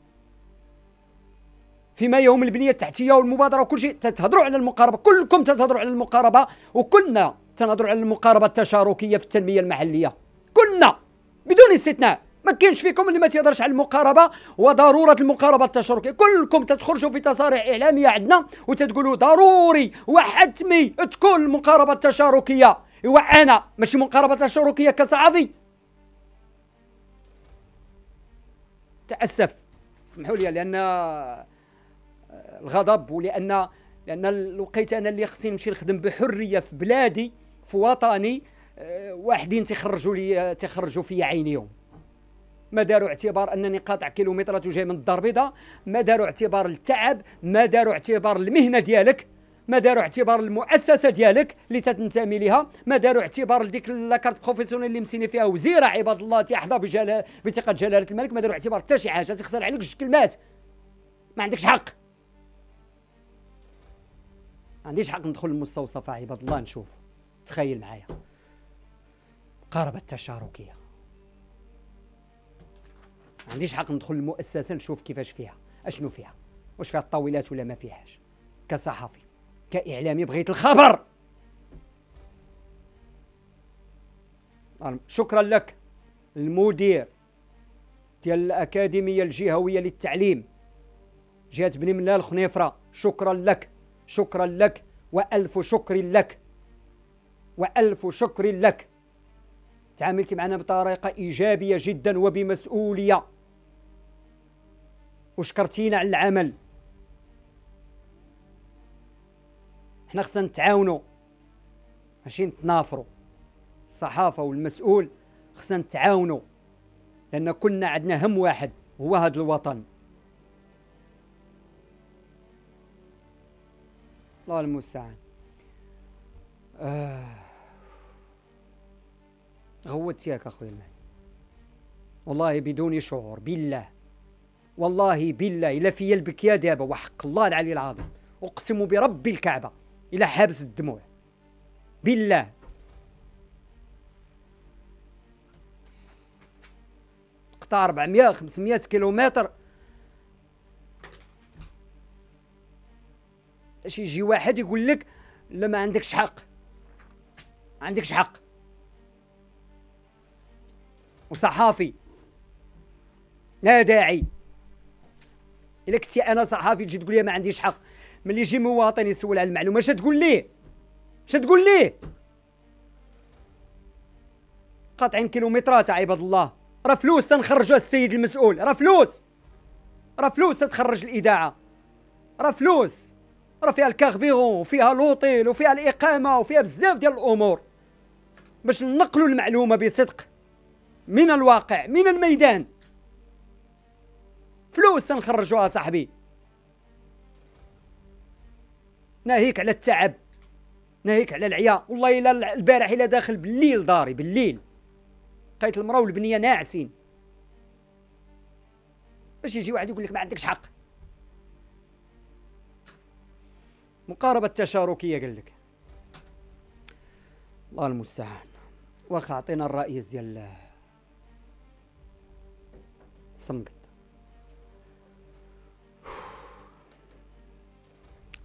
فيما يهم البنية التحتية والمبادرة وكل شيء تتهضروا على المقاربة، كلكم تتهضروا على المقاربة، وكلنا تنهضروا على المقاربة التشاركية في التنمية المحلية، كلنا بدون استثناء. ما كاينش فيكم اللي ما تيهضرش على المقاربه وضروره المقاربه التشاركيه. كلكم تتخرجوا في تصاريح اعلاميه عندنا وتتقولوا ضروري وحتمي تكون المقاربه التشاركيه. ايوا انا ماشي مقاربه تشاركيه كصحفي. تاسف، اسمحوا لي، لان الغضب، ولان الوقيته انا اللي خصني نمشي نخدم بحريه في بلادي في وطني، واحدين تيخرجوا في عينيهم. ما داروا اعتبار انني قاطع كيلومترات وجاي من الدار البيضاء، ما داروا اعتبار التعب، ما داروا اعتبار المهنه ديالك، ما داروا اعتبار المؤسسه ديالك اللي تنتمي لها، ما داروا اعتبار لديك لاكارت بروفيسيونيل اللي مسيني فيها وزيره عباد الله تيحظى بثقه جلاله الملك. ما داروا اعتبار حتى شي حاجه. تخسر عليك جوج كلمات، ما عندكش حق. ما عنديش حق ندخل المستوصفه عباد الله نشوف. تخيل معايا المقاربه التشاركيه، ما عنديش حق ندخل المؤسسه نشوف كيفاش فيها، اشنو فيها، واش فيها الطاولات ولا ما فيهاش. كصحفي كاعلامي بغيت الخبر. شكرا لك المدير ديال الاكاديميه الجهويه للتعليم جهه بني ملال الخنيفره، شكرا لك، شكرا لك، والف شكر لك، والف شكر لك. تعاملت معنا بطريقه ايجابيه جدا وبمسؤوليه، وشكرتينا على العمل. حنا خصنا نتعاونوا ماشي نتنافروا. الصحافه والمسؤول خصنا نتعاونوا، لان كلنا عندنا هم واحد هو هذا الوطن. الله المستعان. غوت ياك اخويا المال، والله بدون شعور، بالله والله بالله الا فيا البكيه دابا وحق الله العلي العظيم، اقسم برب الكعبه الا حابس الدموع بالله. قطع 400 500 كيلومتر، اش يجي واحد يقول لك لا ما عندكش حق، ما عندكش حق. وصحافي لا داعي. الا كنتي انا صحافي تجي تقول لي ما عنديش حق، ملي يجي مواطن يسول على المعلومه اش تقول ليه؟ اش تقول ليه؟ قاطعين كيلومترات عباد الله، راه فلوس تنخرجوها السيد المسؤول، راه فلوس، راه فلوس تتخرج الاذاعه، راه فلوس، راه فيها الكاربيرون وفيها لوطيل وفيها الاقامه وفيها بزاف ديال الامور باش ننقلوا المعلومه بصدق من الواقع من الميدان. فلوس تنخرجوها صاحبي. ناهيك على التعب، ناهيك على العيا. والله الا البارح الا داخل بالليل داري بالليل لقيت المراه والبنيه ناعسين، باش يجي واحد يقول لك ما عندكش حق. مقاربه التشاركيه قال لك. الله المستعان. واخا عطينا الرئيس ديال الصمقط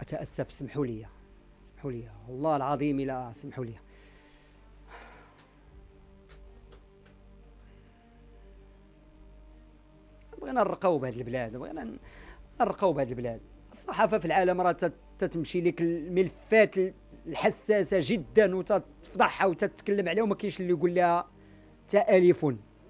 اتاسف، سمحوا لي والله العظيم الا سمحوا لي. بغينا نرقاو بهذه البلاد، بغينا نرقاو بهذه البلاد. الصحافه في العالم راه تتمشي لك الملفات الحساسه جدا وتفضحها وتتكلم عليها وما كاينش اللي يقول لها تالف.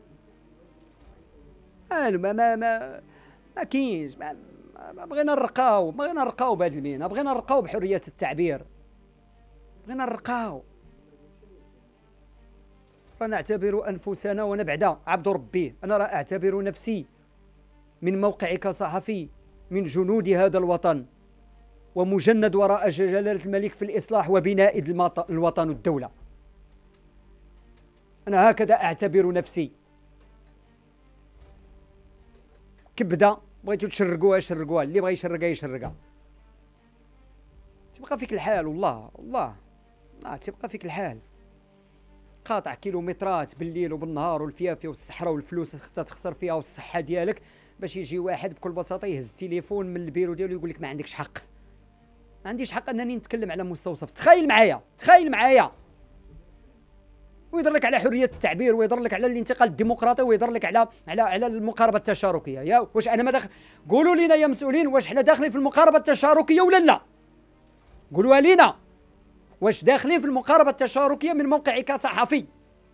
ما كاينش. بغينا نرقاو بهذه المهنه، بغينا نرقاو بحريه التعبير، بغينا نرقاو. نعتبر انفسنا ونبعد عبد ربي. انا راه اعتبر نفسي من موقعي كصحفي من جنود هذا الوطن، ومجند وراء جلالة الملك في الإصلاح وبناء الوطن والدولة. أنا هكذا أعتبر نفسي. كبدة بغيتو تشرقوها شرقوها، اللي بغى يشرقها يشرقها. تبقى فيك الحال والله تبقى فيك الحال. قاطع كيلومترات بالليل وبالنهار والفيافي والصحراء والفلوس تخسر فيها والصحة ديالك باش يجي واحد بكل بساطة يهز التليفون من البيرو ديالو يقول لك ما عندكش حق. ما عنديش حق انني نتكلم على مستوصف. تخيل معايا ويضر لك على حريه التعبير، ويضر لك على الانتقال الديمقراطي، ويضر لك على المقاربه التشاركيه. يا واش انا ما داخل؟ قولوا لنا يا مسؤولين، واش حنا داخلين في المقاربه التشاركيه ولا لا؟ قولوها لينا، واش داخلين في المقاربه التشاركيه من موقعي كصحفي؟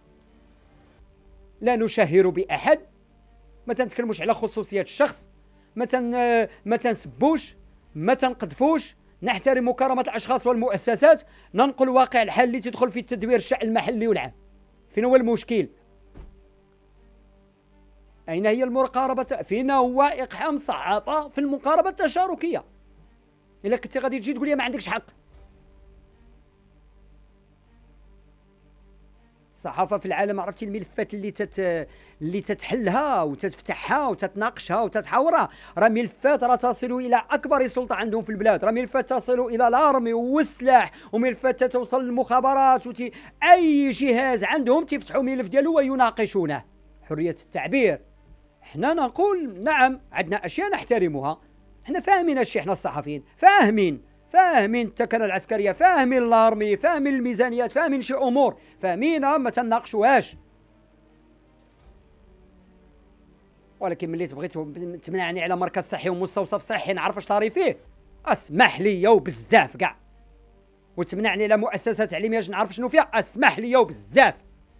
لا نشهر باحد، ما تنتكلموش على خصوصيات الشخص، ما تنسبوش، ما تنقذفوش، نحترم كرامة الأشخاص والمؤسسات، ننقل واقع الحال اللي تدخل في التدوير الشأن المحلي والعام. فين هو المشكل؟ أين هي المقاربة؟ فين هو إقحام الصحافة في المقاربة التشاركية؟ إلا كنتي غادي تجي تقول لي ما عندكش حق. الصحافة في العالم، عرفتي الملفات اللي تتحلها وتتفتحها وتتناقشها وتتحاورها، راه ملفات راه تصل الى اكبر سلطه عندهم في البلاد، راه ملفات تصل الى الارمي والسلاح، وملفات توصل للمخابرات اي جهاز عندهم تفتحوا ملف ديالو ويناقشونه. حريه التعبير، حنا نقول نعم عندنا اشياء نحترمها، حنا فاهمين الشيء، حنا الصحفيين فاهمين التكنة العسكرية، فاهمين الارمي، فاهمين الميزانيات، فاهمين شي امور، فاهمينها ما تناقشوهاش. ولكن ملي تبغي تمنعني على مركز صحي ومستوصف صحي نعرف اش طاري فيه، اسمح لي وبزاف كاع. وتمنعني على مؤسسه تعليميه نعرف شنو فيها، اسمح لي وبزاف.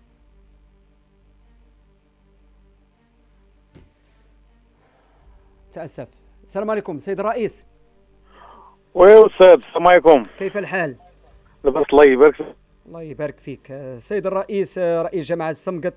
تأسف. السلام عليكم سيد الرئيس. وي استاذ، السلام عليكم. كيف الحال؟ لاباس الله يبارك فيك. الله يبارك فيك. سيد الرئيس، رئيس جماعة السمقط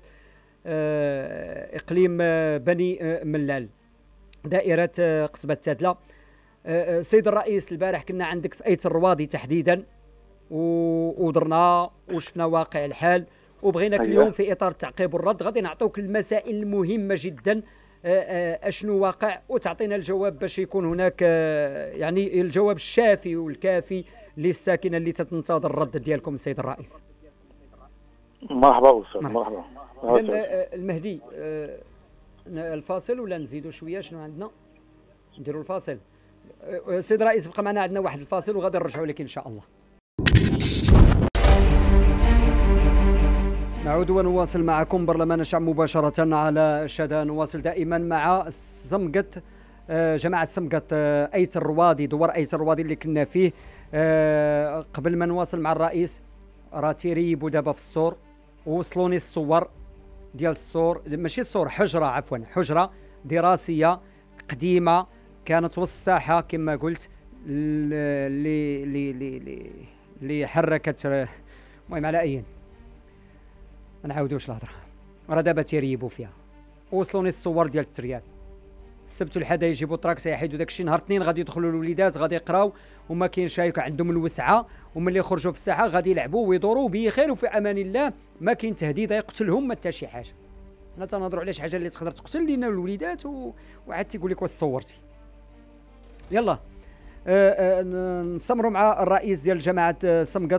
إقليم بني ملال، دائرة قصبة تادلة. سيد الرئيس، البارح كنا عندك في أيت الرواضي تحديدا ودرنا وشفنا واقع الحال، وبغيناك اليوم في إطار التعقيب والرد غادي نعطوك المسائل المهمة جدا، اشنو واقع، وتعطينا الجواب باش يكون هناك يعني الجواب الشافي والكافي للساكنة اللي تنتظر الرد ديالكم سيد الرئيس. مرحبا استاذ. مرحبا. المهدي، الفاصل ولا نزيدوا شويه؟ شنو عندنا؟ نديروا الفاصل. سيد الرئيس بقى معنا، عندنا واحد الفاصل وغادي نرجعوا لك ان شاء الله. نعود ونواصل معكم برلمان الشعب مباشرة على الشاشة. نواصل دائما مع السمقط، جماعة السمقط أيت الروادي، دوار أيت الروادي اللي كنا فيه. قبل ما نواصل مع الرئيس، راه تيريبوا دابا في السور، ووصلوني الصور ديال السور، ماشي السور، حجرة عفوا، حجرة دراسية قديمة كانت وسط الساحة كما قلت، اللي حركت. المهم على أي ما نعاودوش الهضره، راه دابا تيريبوا فيها. وصلوني الصور ديال التريال، السبت والحد يجيبوا الطراكس يحيدوا داكشي، نهار الاثنين غادي يدخلوا الوليدات غادي يقراو وما كاينش هايك عندهم الوسعه، وملي يخرجوا في الساحه غادي يلعبوا ويدوروا بخير وفي امان الله، ما كاين تهديد يقتلهم ما حتى شي حاجه. حنا تنهضروا على شي حاجه اللي تقدر تقتل لينا الوليدات وعاد تيقول لك واش صورتي. يلا نستمروا مع الرئيس ديال جماعه سمقط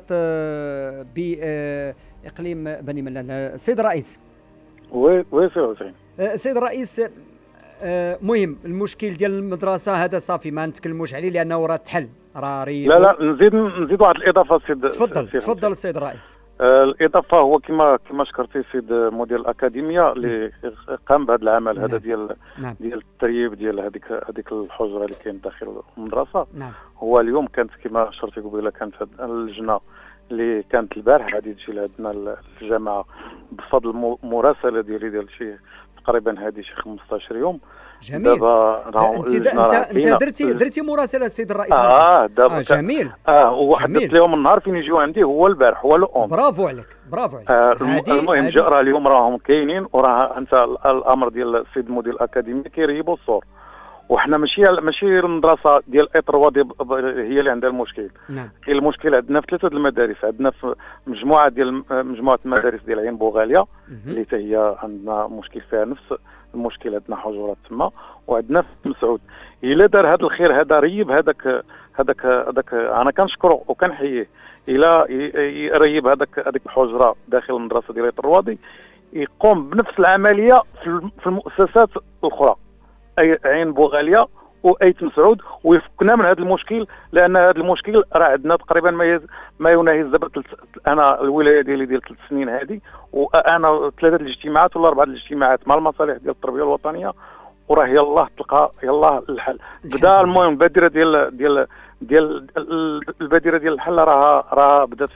باقليم بني ملال. سيد الرئيس. وي سي حسين. سيد الرئيس، مهم المشكل ديال المدرسه هذا صافي ما نتكلموش عليه لانه راه تحل، راه ريبوا. لا نزيد واحد الاضافه سيد. تفضل السيد الرئيس. الاضافه هو كما شكرتي سيد مدير الاكاديميه اللي قام بهذا العمل هذا ديال التريب ديال هذيك الحجره اللي كاين داخل المدرسه. هو اليوم كانت كما شرتي قبيله كانت اللجنه اللي كانت البارح غادي تجي لعندنا الجامعه بفضل مراسله ديال شي تقريبا هذه شي 15 يوم. جميل. دابا انت درتي مراسله السيد الرئيس. دابا جميل. وحددت لهم النهار فين يجيو عندي هو البارح هو الام. برافو عليك. المهم راه اليوم راهم كاينين، وراه انت الامر ديال السيد مدير الاكاديميه كيريبوا الصور، وحنا ماشي المدرسه ديال اطروا هي اللي عندها المشكل. نعم. كاين المشكل عندنا في 3 المدارس، عندنا في مجموعه المدارس ديال عين بوغاليا اللي حتى هي عندنا مشكل فيها نفس المشكل، عندنا حجرات تما، وعندنا في مسعود. الا دار هذا الخير هذا ريب هذاك انا كنشكره وكنحييه، الا يريب هذاك الحجره داخل المدرسه ديال الروادي يقوم بنفس العمليه في المؤسسات الاخرى اي عين بوغاليا وايت مسعود، ويفكنا من هذا المشكل، لان هذا المشكل راه عندنا تقريبا ما يناهز دابا انا الولايه ديالي ديال 3 سنين هذه، وانا 3 الاجتماعات ولا 4 الاجتماعات مع المصالح ديال التربيه الوطنيه، وراه يلاه تلقى يلاه الحل. بدا المهم البادره ديال البادره ديال الحل راه بدات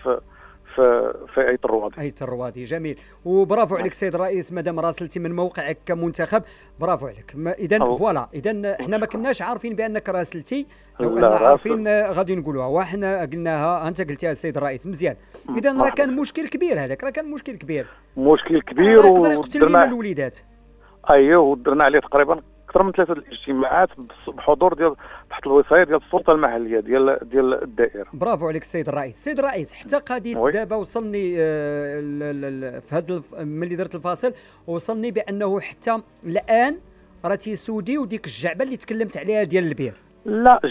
في ايت الروادي. ايت الروادي. جميل، وبرافو عليك سيد الرئيس، مادام راسلتي من موقعك كمنتخب، برافو عليك. اذا فوالا، اذا احنا ما كناش عارفين بانك راسلتي، لو كنا عارفين غادي نقولوها، وحنا قلناها انت قلتيها السيد الرئيس. مزيان. اذا راه كان مشكل كبير هذاك، راه كان مشكل كبير ودرنا لنا الوليدات. ايوه، ودرنا عليه تقريبا اكثر من 3 الاجتماعات بحضور ديال تحت الوصايه ديال السلطه المحليه ديال الدائره. برافو عليك السيد الرئيس. السيد الرئيس، حتى قضيه دابا وصلني في هذا ملي درت الفاصل وصلني بانه حتى الان راه تيسوديو ديك الجعبه اللي تكلمت عليها ديال البير. لا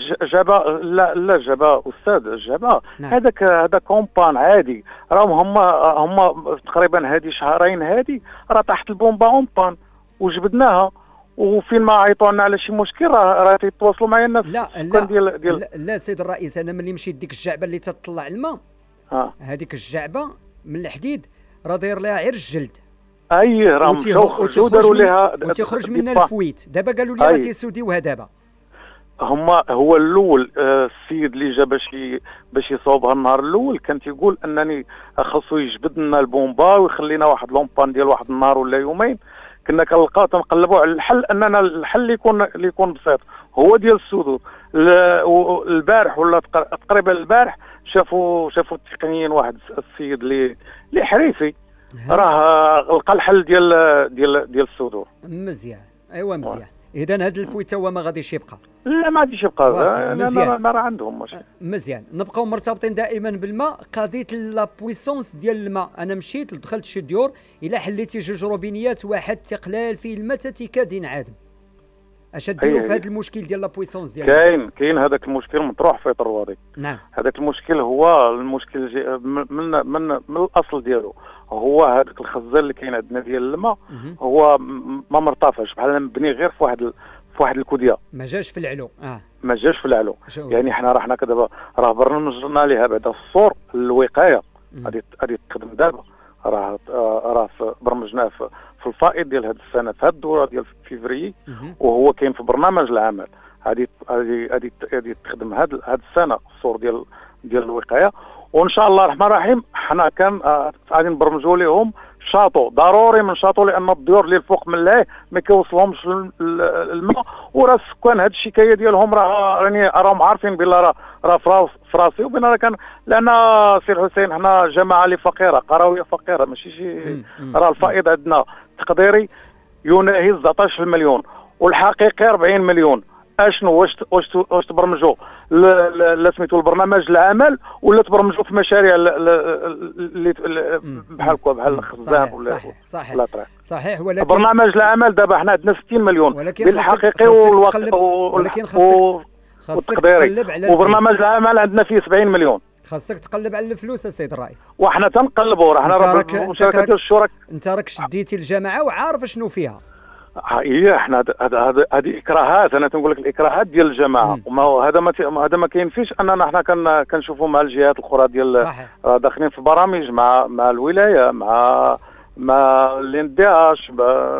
جبا استاذ جبا. نعم. هذا كومبان عادي، راهم هما تقريبا هذه شهرين هذه راه تحت البومبا اونبان وجبدناها، وفين ما عيطوا لنا على شي مشكل راه تيتواصلوا معايا الناس. لا سيد الرئيس، انا ملي مشيت ديك الجعبه اللي تطلع الماء، هذيك الجعبه من الحديد راه داير لها غير الجلد. راهم مشاو داروا ليها وتيخرج منها الفويت. دابا قالوا لي راه تيسوديوها دابا. هو الاول السيد اللي جا باش يصاوبها النهار الاول كان تيقول انني خاصو يجبد لنا البومبا ويخلينا واحد لومبان ديال واحد النهار ولا يومين. كنا كنلقاو تنقلبوا على الحل، اننا الحل اللي يكون بسيط هو ديال السدود. البارح ولا تقريبا البارح شافوا التقنيين واحد السيد اللي حريفي راه لقى الحل ديال السدود. مزيان. ايوا مزيان. اذا هذا الفويت هو ما غاديش يبقى. لا ما غاديش يبقى، انا راه عندهم ماشي. مزيان. نبقاو مرتبطين دائما بالماء. قضيه لا بويسونس ديال الماء، انا مشيت دخلت شي ديور الا حليتي 2 روبينيات واحد تقلال فيه الماء تيكاد ينعدم. اش ديروا في هذا المشكل ديال لا بويسونس ديال كاين هذاك المشكل مطروح في الروادي. نعم. هذاك المشكل هو المشكل من الاصل ديالو هو هذاك الخزان اللي كاين عندنا ديال الماء هو ما مرتفعش، بحال مبني غير في واحد الكوديه، ما جاش في العلو. ما جاش في العلو. يعني حنا دابا برنامجنا ليها بعدا الصور الوقايه غادي تخدم دابا، راه برمجناه في الفائض ديال هذه السنه في هذه الدوره ديال فيفري، وهو كاين في برنامج العمل. غادي تخدم هذه السنه الصور ديال الوقايه، وان شاء الله الرحمن الرحيم حنا كان غادي نبرمجوا لهم شاطو ضروري من شاطو، لان الديور اللي الفوق من الله ما كيوصلهمش الماء، وراه السكان هذه الشكايه ديالهم راهم عارفين بلا راه في راسي وبين راه كان، لان سي الحسين حنا جماعه اللي فقيره قرويه فقيره ماشي شي. راه الفائض عندنا تقديري يناهز 19 مليون والحقيقي 40 مليون. اشنو واش تبرمجوا سميتو البرنامج العمل ولا تبرمجوا في مشاريع اللي بحال الخزان ولا صحيح. ولكن برنامج العمل دابا حنا عندنا 60 مليون بالحقيقي والتقديري، وبرنامج العمل عندنا فيه 70 مليون. خاصك تقلب على الفلوس السيد الرئيس. وحنا تنقلبوا، راه حنا مشاركه ديال الشركاء. انت راك شديتي الجامعه وعارف شنو فيها. هي احنا هذه اكراهات، انا تنقول لك الاكراهات ديال الجماعه، وما هو هذا ما كاينفيش اننا حنا كنشوفوا مع الجهات الاخرى ديال داخلين في برامج مع الولايه، مع الانتعاش،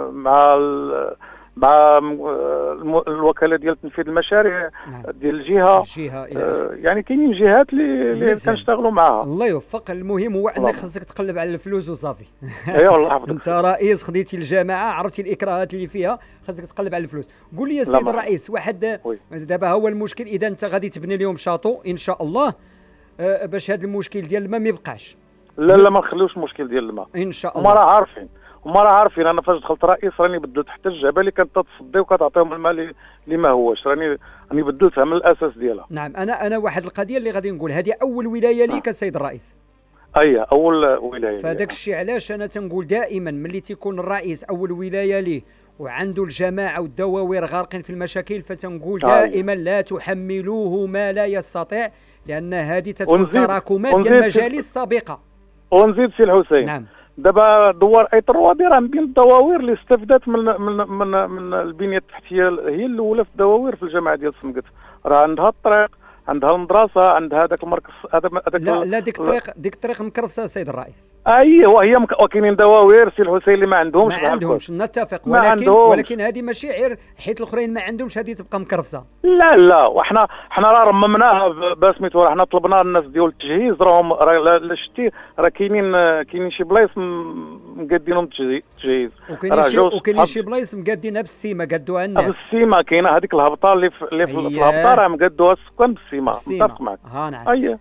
مع الوكاله ديال تنفيذ المشاريع ديال الجهه يعني كاينين جهات اللي كنشتغلوا معها. الله يوفق. المهم هو انك خاصك تقلب على الفلوس وصافي. ايوا الله يحفظك. انت رئيس، خديتي الجماعه، عرفتي الاكراهات اللي فيها، خاصك تقلب على الفلوس. قول لي يا سيد الرئيس، واحد دابا هو المشكل، اذا انت غادي تبني لهم شاطو ان شاء الله باش هذا المشكل ديال الماء ما يبقاش. لا ما نخليوش المشكل ديال الماء ان شاء الله. هما راه عارفين انا فاش دخلت رئيس راني بدلت حتى الجبه اللي كانت تصدي وكتعطيهم الماء اللي ما هوش، راني بدلتها من الاساس ديالها. نعم. انا واحد القضيه اللي غادي نقول، هذه اول ولايه ليك السيد الرئيس. اول ولايه. فداك الشيء علاش انا تنقول دائما ملي تيكون الرئيس اول ولايه ليه وعنده الجماعه والدواوير غارقين في المشاكل، فتنقول دائما لا تحملوه ما لا يستطيع، لان هذه تكون تراكمات ديال المجالس السابقه. ونزيد سي الحسين. نعم. دابا دوار اي تروادي راه من بين الدواوير اللي استفدت من البنيه التحتيه، هي الاولى في الدواوير في الجامعه ديال سمقت، راه عندها الطريق، عندها المدرسه، عندها هذاك المركز هذاك. لا ديك الطريق مكرفسه السيد الرئيس. وهي وكاينين دواوير سي الحسين اللي ما عندهمش نتفق، ولكن هذه ماشي غير حيت الاخرين ما عندهمش هذه تبقى مكرفسه. لا وحنا راه رممناها بسميتو، راه حنا طلبنا الناس ديال التجهيز، راهم لا شتي راه كاينين شي بلايص مقادينهم التجهيز، وكاينين شي بلايص مقادينها بالسيما، قادوها الناس بالسيما. كاينه هذيك الهبطه اللي في الهبطه راه مقادوها السكان بالسيما. متفق معك. نعم.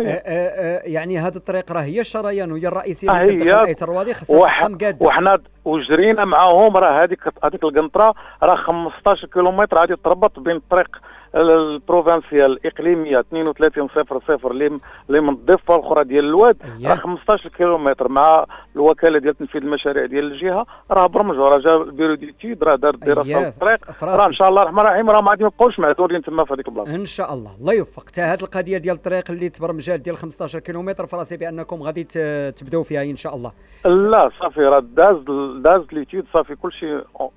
يعني هذه الطريق راه هي الشريان وهي الرئيسيه اللي تدخل اي تروادي خاصها تبقى مقاده. وحنا وجرينا معاهم، راه هذيك القنطره راه 15 كيلومتر غادي تربط بين الطريق البروفانسيال الاقليميه 3200 اللي من الضفه الاخرى ديال الواد، راه 15 كيلومتر مع الوكاله ديال تنفيذ المشاريع ديال الجهه، راه برمجوا، راه جا البيرو ديتيد، راه دار دراسه الطريق، راه ان شاء الله الرحمن الرحيم راه ما غادي نبقاوش معذورين تما في هذيك البلاصه ان شاء الله. الله يوفق. حتى هذه القضيه ديال الطريق اللي تبرمجات ديال 15 كيلومتر، فراسي بانكم غادي تبداو فيها ان شاء الله. لا صافي راه داز ليتيد، صافي كلشي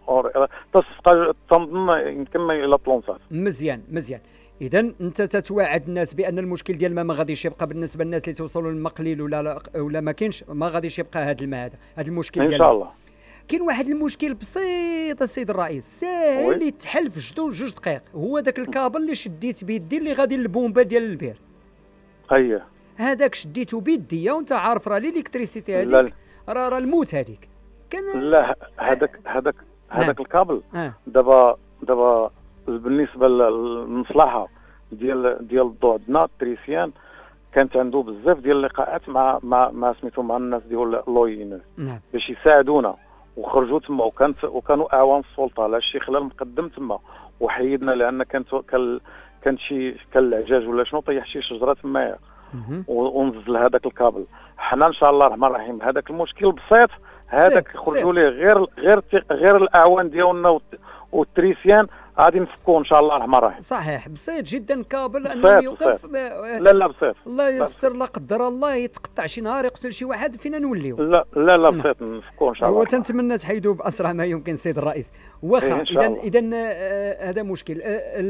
تنظن يمكن الى طلونسات. مزيان. اذا انت تتواعد الناس بان المشكل ديال الماء ما غاديش يبقى بالنسبه للناس اللي توصلوا للماء قليل ولا ما كاينش، ما غاديش يبقى هذا الماء، هذا المشكل ديال ان شاء الله. كاين واحد المشكل بسيط السيد الرئيس، ساهل اللي يتحل في جوج دقائق، هو داك الكابل اللي شديت بيدي اللي غادي للبومبه ديال البير. هذاك شديته بيديا، وانت عارف راه الالكتريسيتي هذيك راه الموت هذيك لا هذاك الكابل دابا بالنسبه للمصلحه ديال الضوء عندنا التريسيان كانت عنده بزاف ديال اللقاءات مع سميتو مع الناس ديال لويين باش يساعدونا، وخرجوا تما وكانوا اعوان السلطه على شي خلال مقدم تما، وحيدنا لان كان شي العجاج ولا شنو طيح شي شجره تمايا ونزل هذاك الكابل. حنا ان شاء الله الرحمن الرحيم هذاك المشكل بسيط، هذاك يخرجوا ليه غير الاعوان ديالنا والتريسيان غادي نفكوه ان شاء الله الرحمن الرحيم. صحيح، بسيط جدا كابل انه يوقف. لا بسيط. الله يستر، لا قدر الله يتقطع شي نهار يقتل شي واحد، فينا نوليو. لا بسيط نفكوه ان شاء الله. وتنتمنى تحيدوه باسرع ما يمكن سيد الرئيس. واخا اذا هذا مشكل.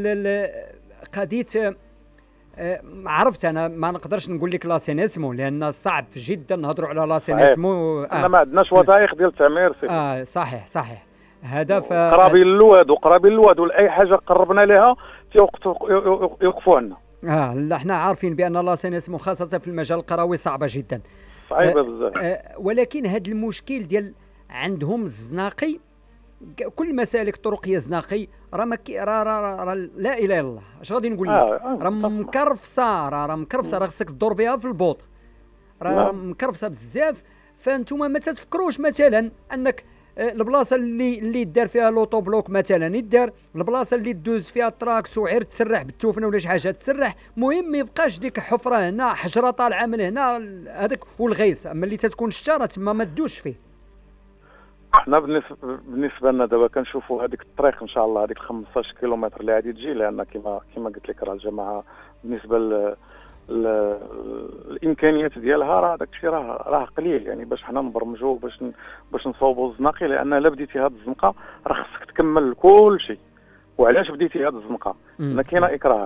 قضيه عرفت انا ما نقدرش نقول لك لاسينيسمو لان صعب جدا نهضروا على لاسينيسمو. انا ما عندناش وثائق ديال التعمير. صحيح هذا قرابين الواد ولا اي حاجه قربنا لها يوقفوا عنا. لا احنا عارفين بان لاسينيسمو خاصه في المجال القروي صعبه جدا، صعيبه بزاف. ولكن هذا المشكل ديال عندهم الزناقي، كل مسالك طرقيه زناقي راه لا اله الا الله. اش غادي نقول لك؟ راه مكرفسه، راه خصك تدور بها في البوط، راه مكرفسه بزاف. فانتم ما تتفكروش مثلا انك البلاصه اللي دار فيها لوطو بلوك مثلا يدار، البلاصه اللي دوز فيها التراكس وعير تسرح بالتوفنه ولا شي حاجه تسرح، المهم ما يبقاش ديك حفره هنا، حجره طالعه من هنا هذاك، والغيس اما اللي تتكون الشجره تما ما تدوش فيه. احنا بالنسبه لنا دابا كنشوفوا هذيك الطريق ان شاء الله، هذيك 15 كيلومتر اللي غادي تجي، لان كما قلت لك راه الجماعه بالنسبه الامكانيات ديالها راه داك الشيء راه قليل، يعني باش حنا نبرمجوا باش نصوبوا الزناقي، لان الا بديتي هذه الزنقه راه خصك تكمل كل شيء. وعلاش بديتي هذه الزنقه؟ ما كاينه اكراهات.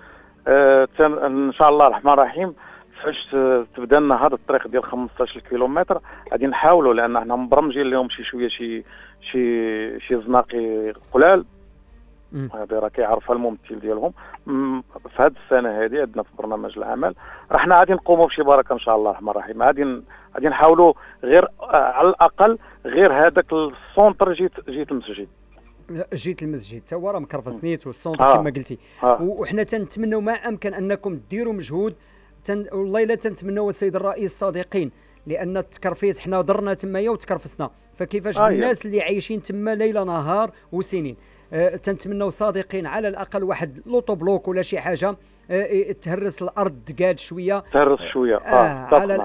ان شاء الله الرحمن الرحيم فاش تبدا لنا هذا الطريق ديال 15 كيلومتر غادي نحاولوا، لان حنا مبرمجين لهم شي شويه شي زناقي قلال. هذه راه كيعرفها الممثل ديالهم. في هذه السنه هذه عندنا في برنامج العمل راه حنا غادي نقوموا بشي بركه ان شاء الله الرحمن الرحيم. غادي نحاولوا غير على الاقل غير هذاك السونتر جيت المسجد. جيت المسجد حتى هو راه مكرفس نيت والسونتر كما قلتي. وحنا تنتمنوا ما امكن انكم ديروا مجهود. والله الا تنتمنوا السيد الرئيس صادقين، لان التكرفيس حنا درنا تمايا وتكرفسنا، فكيفاش الناس اللي عايشين تما ليل نهار وسنين. تنتمنوا صادقين على الاقل واحد لوطوبلوك ولا شي حاجه تهرس الارض تقاد شويه، تهرس شويه على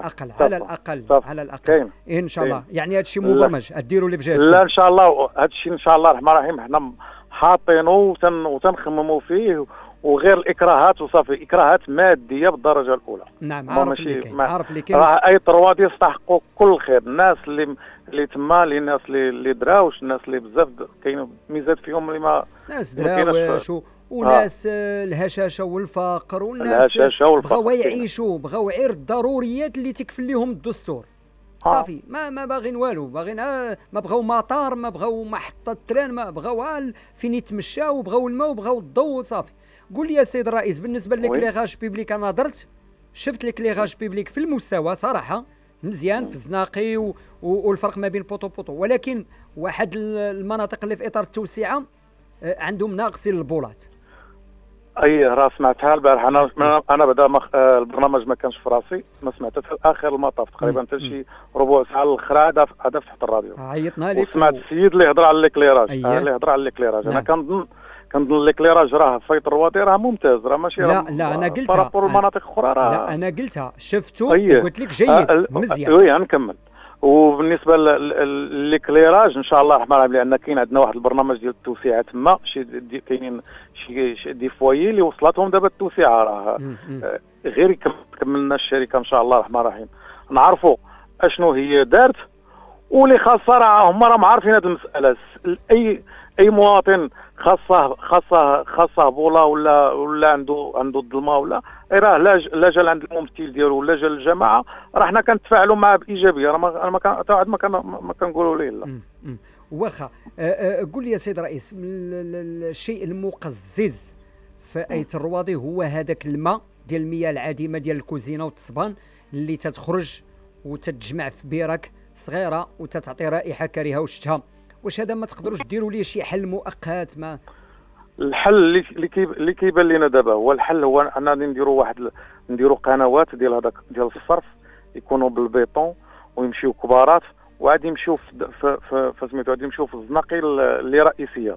الاقل ان شاء الله. يعني هذا الشيء مبرمج ديروا اللي بجهدكم. لا ان شاء الله هذا الشيء ان شاء الله الرحمن الرحيم حنا حاطينه وتنخمموا فيه، وغير الاكراهات وصافي، اكراهات ماديه بالدرجه الاولى. نعم عارف اللي كاين راه اي طرواد يستحقوا كل خير. الناس اللي تما، الناس اللي دراوش، الناس اللي بزاف كاين ميزات فيهم اللي ما ناس دراوش وناس الهشاشه والفقر، والناس بغاو يعيشوا، بغاو غير الضروريات اللي تكفل لهم الدستور. صافي ما باغين والو، باغين ما بغاو مطار، ما بغاو محطه تران، ما بغاو فين يتمشاو، بغاو الماء وبغاو الضوء. صافي. قول لي يا سيد الرئيس، بالنسبه للكليغاج بيبليك، انا درت شفت الكليغاج بيبليك في المستوى صراحه مزيان في الزناقي والفرق ما بين بوطو، ولكن واحد المناطق اللي في اطار التوسعه عندهم ناقصين البولات. اي راه سمعتها البارح. انا بعدا البرنامج ما كانش في راسي، ما سمعتها في اخر المطاف تقريبا حتى شي ربع ساعه الاخرى هذا فتحت الراديو عيطنا لك وسمعت السيد اللي هضر على الليكليراج. اللي هضر على الليكليراج. انا كنظن الليكليراج راه في الروادي راه ممتاز، راه ماشي لا انا قلتها بارابور المناطق الاخرى راه. لا انا قلتها شفتو وقلت لك جيد مزيان. وي نكمل. وبالنسبه للكليراج ان شاء الله الرحمن الرحيم، لان كاين عندنا واحد البرنامج ديال التوسعه تما، كاينين شي دي فوايي اللي وصلتهم دابا التوسعه، راه غير كملنا الشركه ان شاء الله الرحمن الرحيم نعرفوا اشنو هي دارت، واللي خاصه راه هما راهم عارفين هذه المساله. اي مواطن خاصه بولا ولا عنده الظلمه ولا راه لا جا عند الممثل ديالو ولا جا للجماعه، راه حنا كنتفاعلوا معاه بايجابيه. راه ما كنقولوا ليه لا. واخا. قول لي يا سيد الرئيس، الشيء المقزز في ايت الرواضي هو هذاك الماء ديال المياه العادمه ديال الكوزينه والتصبان اللي تتخرج وتتجمع في بيرك صغيره وتتعطي رائحه كريهه وشتها. واش هذا ما تقدروش ديروا ليه شي حل مؤقت؟ ما الحل اللي كيبان لنا دابا هو الحل هو اننا نديروا قنوات ديال هذاك ديال الصرف يكونوا بالبيطون ويمشيو كبارات، وعاد يمشيو في سميتو غادي يمشيو في الزناقي اللي رئيسيه.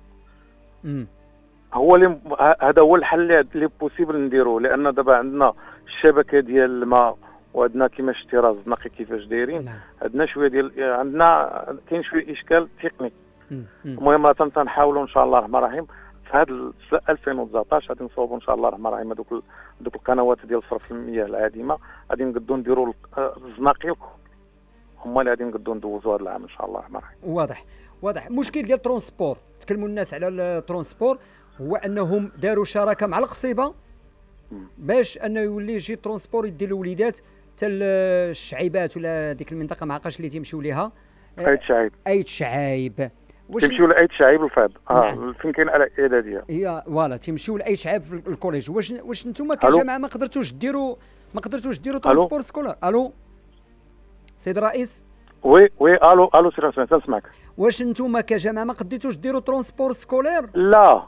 هذا هو الحل اللي بوسيبل نديروه، لان دابا عندنا الشبكه ديال الماء وعندنا كيما شتي راه الزناقي كيفاش دايرين. عندنا شويه عندنا كاين شويه اشكال تقني. المهم تنحاولوا ان شاء الله الرحمن الرحيم في هذا 2019 غادي نصوبوا ان شاء الله الرحمن الرحيم هذوك القنوات ديال صرف المياه العادمه، غادي نقدروا نديروا الزناقي هما اللي غادي نقدروا ندوزوا هذا العام ان شاء الله الرحمن الرحيم. واضح. المشكل ديال الترونسبور، تكلموا الناس على الترونسبور، هو انهم داروا شراكه مع القصيبه باش انه يولي يجي ترونسبور يدي الوليدات حتى الشعيبات ولا ديك المنطقه ما عقاش اللي تيمشيو ليها. ايت شعايب تيمشيو لايت شعيب الفاد. فين كاين الاعداديه هي فوالا تيمشيو لايت شعيب في الكوليج. واش نتوما كجماعه ما قدرتوش ديروا ترونسبور سكولار؟ الو سيد الرئيس. وي الو سي رئيس تنسمعك. واش نتوما كجماعه ما قديتوش ديروا ترونسبور سكولير؟ لا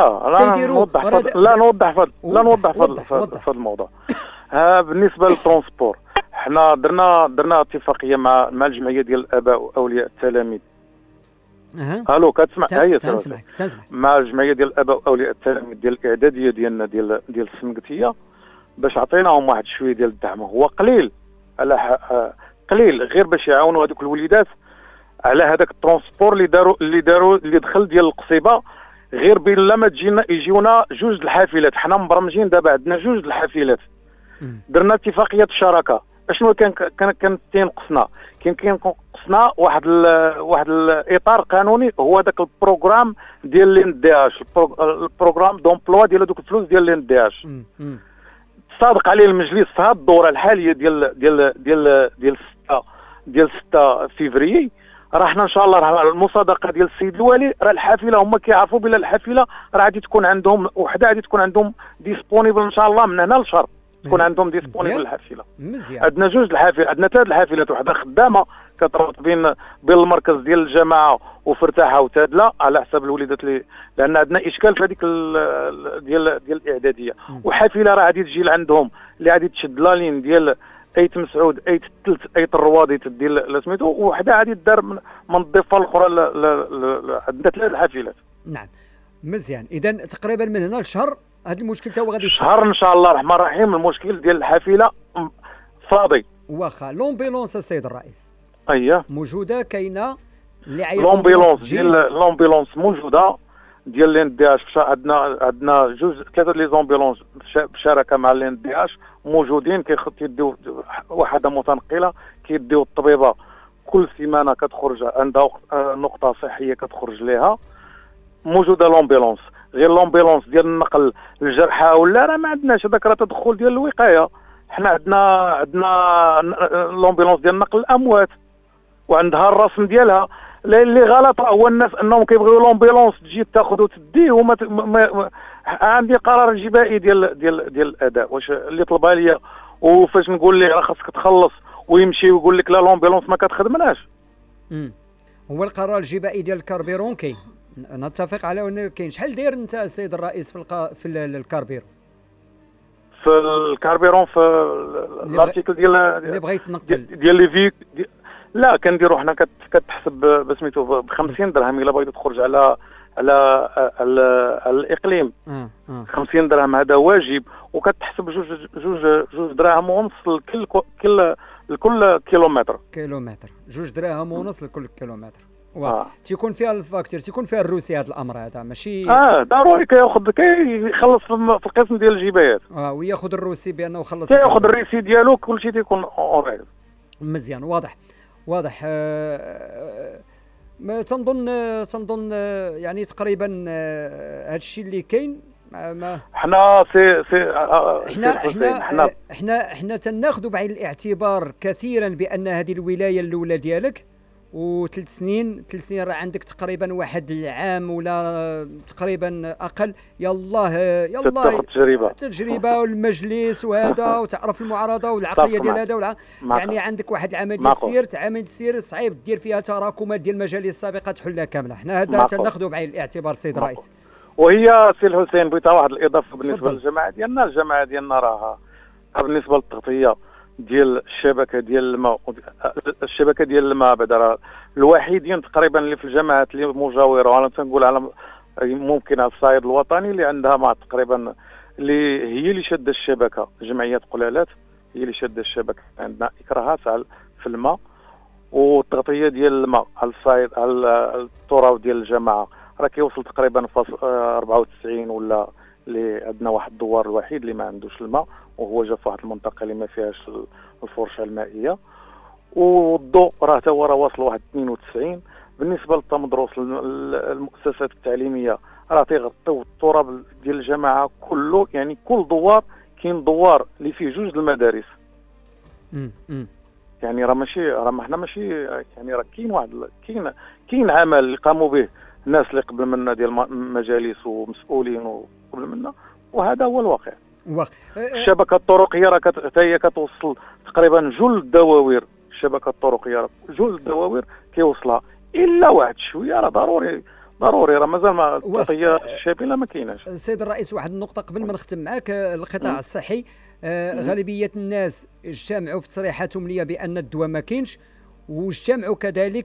نوضح في هذا الموضوع. بالنسبه للترونسبور حنا درنا اتفاقيه مع الجمعيه ديال الاباء واولياء التلاميذ. الو كتسمع؟ تنسمع مع الجمعيه ديال الاباء واولياء التلاميذ ديال الاعداديه ديالنا ديال السنقتيه، باش عطيناهم واحد شويه ديال الدعم. هو قليل قليل غير باش يعاونوا هذوك الوليدات على هذاك الترونسبور اللي دخل ديال القصيبه، غير بلا ما يجيونا جوج الحافلات. حنا مبرمجين دابا عندنا جوج الحافلات درنا اتفاقيه الشراكه. اشنو كان تينقصنا؟ كان كينقصنا واحد الاطار قانوني، هو داك البروغرام ديال لين دي اش، البروغرام دومبلوا ديال هذوك الفلوس ديال لين دي اش. صادق عليه المجلس في هذه الدوره الحاليه ديال 6 فيفري. راه حنا ان شاء الله راه المصادقه ديال السيد الوالي، راه الحافله هما كيعرفوا بلا الحافله راه غادي تكون عندهم وحده، غادي تكون عندهم ديسبونيبل ان شاء الله من هنا لشهر، تكون عندهم ديسبونيبل الحافله. مزيان. عندنا جوج الحافلات، عندنا 3 الحافلات، وحده خدامه كتربط بين المركز ديال الجماعه وفرتاحه وتادله على حساب الوليدات لان عندنا اشكال في هذيك ديال الاعداديه. وحافله راه غادي تجي لعندهم اللي غادي تشد لا لين ديال ايت مسعود، ايت الثلث، ايت الروادي ديال سميتو، وحده غادي تدار من الضفه الاخرى. عندنا 3 الحافلات. نعم مزيان. اذا تقريبا من هنا لشهر هذا المشكل تا هو غادي شهر ان شاء الله الرحمن الرحيم. المشكل ديال الحافله فاضي. واخا لومبيلونس السيد الرئيس اييه موجوده، كاينه اللي عيط لومبيلونس ديال لومبيلونس موجوده ديال لين دي اش. عندنا 3 لي زومبيلونس بشراكه مع لين دي اش موجودين، كيديو وحده متنقله، كيديو الطبيبه كل سيمانه كتخرج عندها نقطه صحيه كتخرج ليها. موجوده لومبيلونس، غير لومبيلونس ديال النقل الجرحى ولا راه ما عندناش هذاك، راه تدخل ديال الوقايه. حنا عندنا لومبيلونس ديال نقل الاموات وعندها الرسم ديالها. اللي غلط هو الناس انهم كيبغيو لومبيلونس تجي تاخذ وتديه، وما عندي قرار جبائي ديال الاداء واش اللي طلبها ليا، وفاش نقول ليه راه خاصك تخلص ويمشي ويقول لك لا لومبيلونس ما كتخدمناش. هو القرار الجبائي ديال الكاربيرون كاين، نتفق على انه كاين. شحال داير انت السيد الرئيس في الكاربيرون؟ في الكاربيرون في الارتيكل ديال اللي بغيت تنقل ديال لي فيك لا كنديروا حنا كتحسب بسميتو ب 50 درهم الا بغيتي تخرج على الاقليم. 50 درهم هذا واجب، وكتحسب جوج دراهم ونص لكل كيلومتر. 2 دراهم ونص لكل كيلومتر. تيكون فيها الفاكتور، تيكون فيها الروسي. هذا الامر هذا ماشي ضروري كيخلص في القسم ديال الجبايات. وياخذ الروسي بانه خلص، كياخذ الريسي ديالو، كلشي تيكون اوريل. مزيان. واضح. ما تنظن يعني تقريبا هذا الشيء اللي كاين. حنا حنا تناخذوا بعين الاعتبار كثيرا بان هذه الولايه الاولى ديالك، وثلاث سنين راه عندك تقريبا واحد العام ولا تقريبا اقل. يلا تجربه والمجلس وهذا، وتعرف المعارضه والعقليه ديال هذا يعني عندك واحد عامين تسير صعيب دير فيها تراكمات ديال المجالس السابقه تحلها كامله. حنا هذا تناخذوا بعين الاعتبار سيد الرئيس. وهي سي الحسين بغيت واحد الاضافه بالنسبه للجماعه ديالنا راه بالنسبه للتغطيه ديال الشبكه ديال الماء بعدا راه الوحيدين تقريبا اللي في الجماعات اللي مجاوره. انا تنقول على ممكن على الصعيد الوطني اللي عندها مع تقريبا هي اللي شاده الشبكه. جمعيه قلالات هي اللي شاده الشبكه. عندنا اكراهات في الماء والتغطيه ديال الماء على الصعيد على التراب ديال الجماعه راه كيوصل تقريبا 94 ولا. اللي عندنا واحد الدوار الوحيد اللي ما عندوش الماء، وهو جا في واحد المنطقه اللي ما فيهاش الفرشه المائيه، والضوء راه تا هو راه واصل واحد 92. بالنسبه للتمدرس المؤسسات التعليميه راه تيغطيو التراب ديال الجماعه كله، يعني كل دوار كاين دوار اللي فيه 2 المدارس. يعني راه حنا ماشي يعني راه كاين عمل اللي قاموا به الناس اللي قبل منا ديال مجالس ومسؤولين وقبل منا، وهذا هو الواقع. الشبكه الطرقيه راه هي كتوصل تقريبا جل الدواوير. الشبكه الطرقيه جل الدواوير كيوصلها، الا واحد شويه راه ضروري راه مازال ما التغطيه الشامله ما كايناش. السيد الرئيس، واحد النقطه قبل ما نختم معك. القطاع الصحي غالبيه الناس اجتمعوا في تصريحاتهم ليا بان الدواء ما كاينش، واجتمعوا كذلك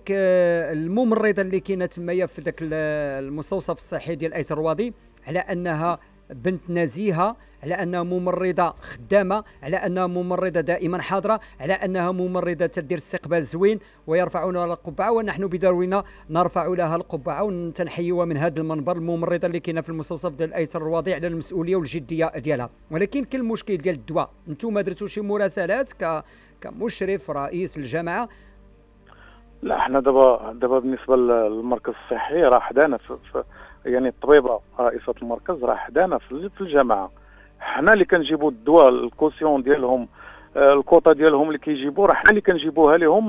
الممرضه اللي كاينه تمايا في ذاك المستوصف الصحي ديال ايت الرواضي على انها بنت نزيهة، على أنها ممرضة خدامة، على أنها ممرضة دائما حاضرة، على أنها ممرضة تدير استقبال زوين ويرفعون لها القبعة، ونحن بدورنا نرفع لها القبعة وتنحيوها من هذا المنبر الممرضة اللي كاينه في المستوصف ديال الأيتر الرواضع على المسؤولية والجدية ديالها. ولكن كاين المشكل ديال الدواء. انتم درتوا شي مراسلات كمشرف رئيس الجامعة؟ لا، احنا دابا بالنسبه للمركز الصحي راه حدانا يعني الطبيبه رئيسه المركز راه حدانا في الجامعه. حنا اللي كنجيبوا الدواء الكوسيون ديالهم، الكوطه ديالهم اللي كيجيبوا، راه حنا اللي كنجيبوها لهم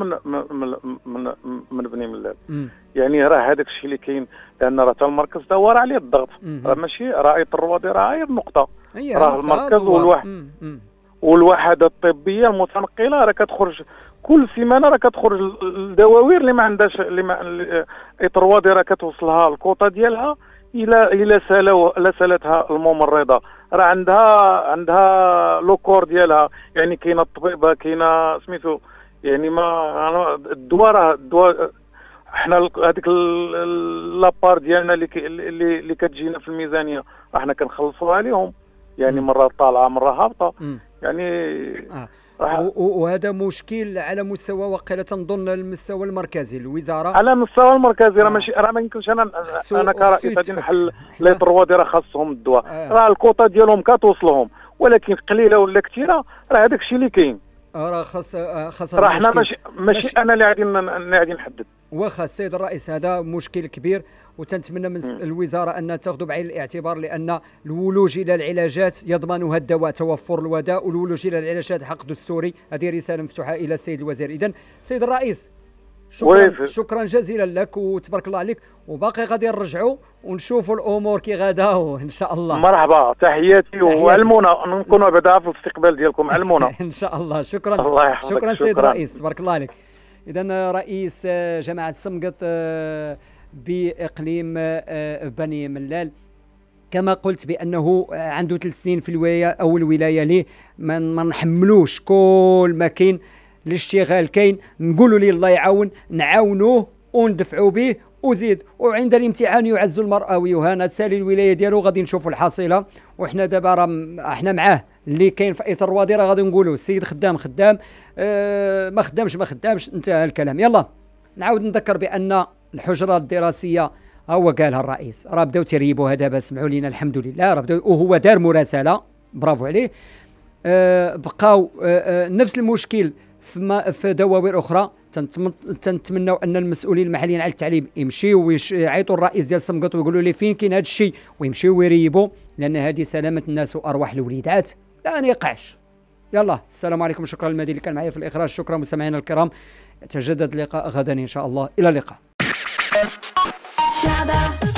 من بني ملال. يعني راه هذاك الشيء اللي كاين، لان راه حتى المركز دا هو راه عليه الضغط، راه ماشي رائد الروادي راه غير نقطه، راه المركز والوحدات الطبيه المتنقله راه كتخرج كل سيمانه، راه كتخرج الدواوير اللي ما عندهاش الروادي راه كتوصلها الكوطه ديالها الى سالتها الممرضه، راه عندها لوكور ديالها. يعني كاينه الطبيبه، كاينه سميتو، يعني ما الدواء حنا هذيك لابار ديالنا اللي كتجينا في الميزانيه راه حنا كنخلصوها لهم، يعني مره طالعه مره هابطه. يعني وهذا مشكل على مستوى وقيله تنظن المستوى المركزي الوزاره، على المستوى المركزي راه ماشي، راه ما يمكنش انا كرئيس غادي نحل لي الروادي راه خاصهم الدواء، راه الكوطه ديالهم كتوصلهم، ولكن قليله ولا كثيره راه هذاك الشيء اللي كاين، راه خاص راه حنا ماشي انا اللي غادي نحدد. واخا السيد الرئيس، هذا مشكل كبير، وتنتمنى من الوزاره ان تاخذ بعين الاعتبار، لان الولوج الى العلاجات يضمنها الدواء، توفر الوداء والولوج الى العلاجات حق دستوري. هذه رساله مفتوحه الى السيد الوزير. اذا سيد الرئيس، شكرا جزيلا لك وتبارك الله عليك، وباقي غادي نرجعوا ونشوفوا الامور كي غدا ان شاء الله. مرحبا، تحياتي وعلمونا، نكونوا بعدا في الاستقبال ديالكم، علمونا ان شاء الله. شكرا. الله يحفظك. شكرا سيد الرئيس، تبارك الله عليك. اذا رئيس جماعه سمقط باقليم بني ملال، كما قلت بانه عنده 3 سنين في الولايه او الولايه ليه، ما نحملوش كل ما كاين الاشتغال كاين، نقولوا ليه الله يعاون، نعاونوه وندفعوا به وزيد، وعند الامتحان يعز المرء ويهان. سالي الولايه ديالو غادي نشوفوا الحصيله، وحنا دابا راه احنا معاه. اللي كاين في ايتر الروادي راه غادي نقولوا السيد خدام ما خدامش انتهى الكلام. يلا نعاود نذكر بان الحجره الدراسيه هو قالها الرئيس، راه بداو تيريبوها دابا، سمعوا لينا الحمد لله، راه بداو، وهو دار مراسله برافو عليه. بقاو نفس المشكل في دواوير اخرى. تنتمنوا ان المسؤولين المحليين على التعليم يمشيوا ويعيطوا الرئيس ديال سمقط ويقولوا لي فين كاين هذا الشيء، ويمشيوا ويريبوا، لان هذه سلامه الناس وارواح الوليدات لا نقاش. يلا السلام عليكم، شكرا للمدير اللي كان معايا في الاخراج، شكرا مستمعينا الكرام، يتجدد اللقاء غدا ان شاء الله، الى اللقاء.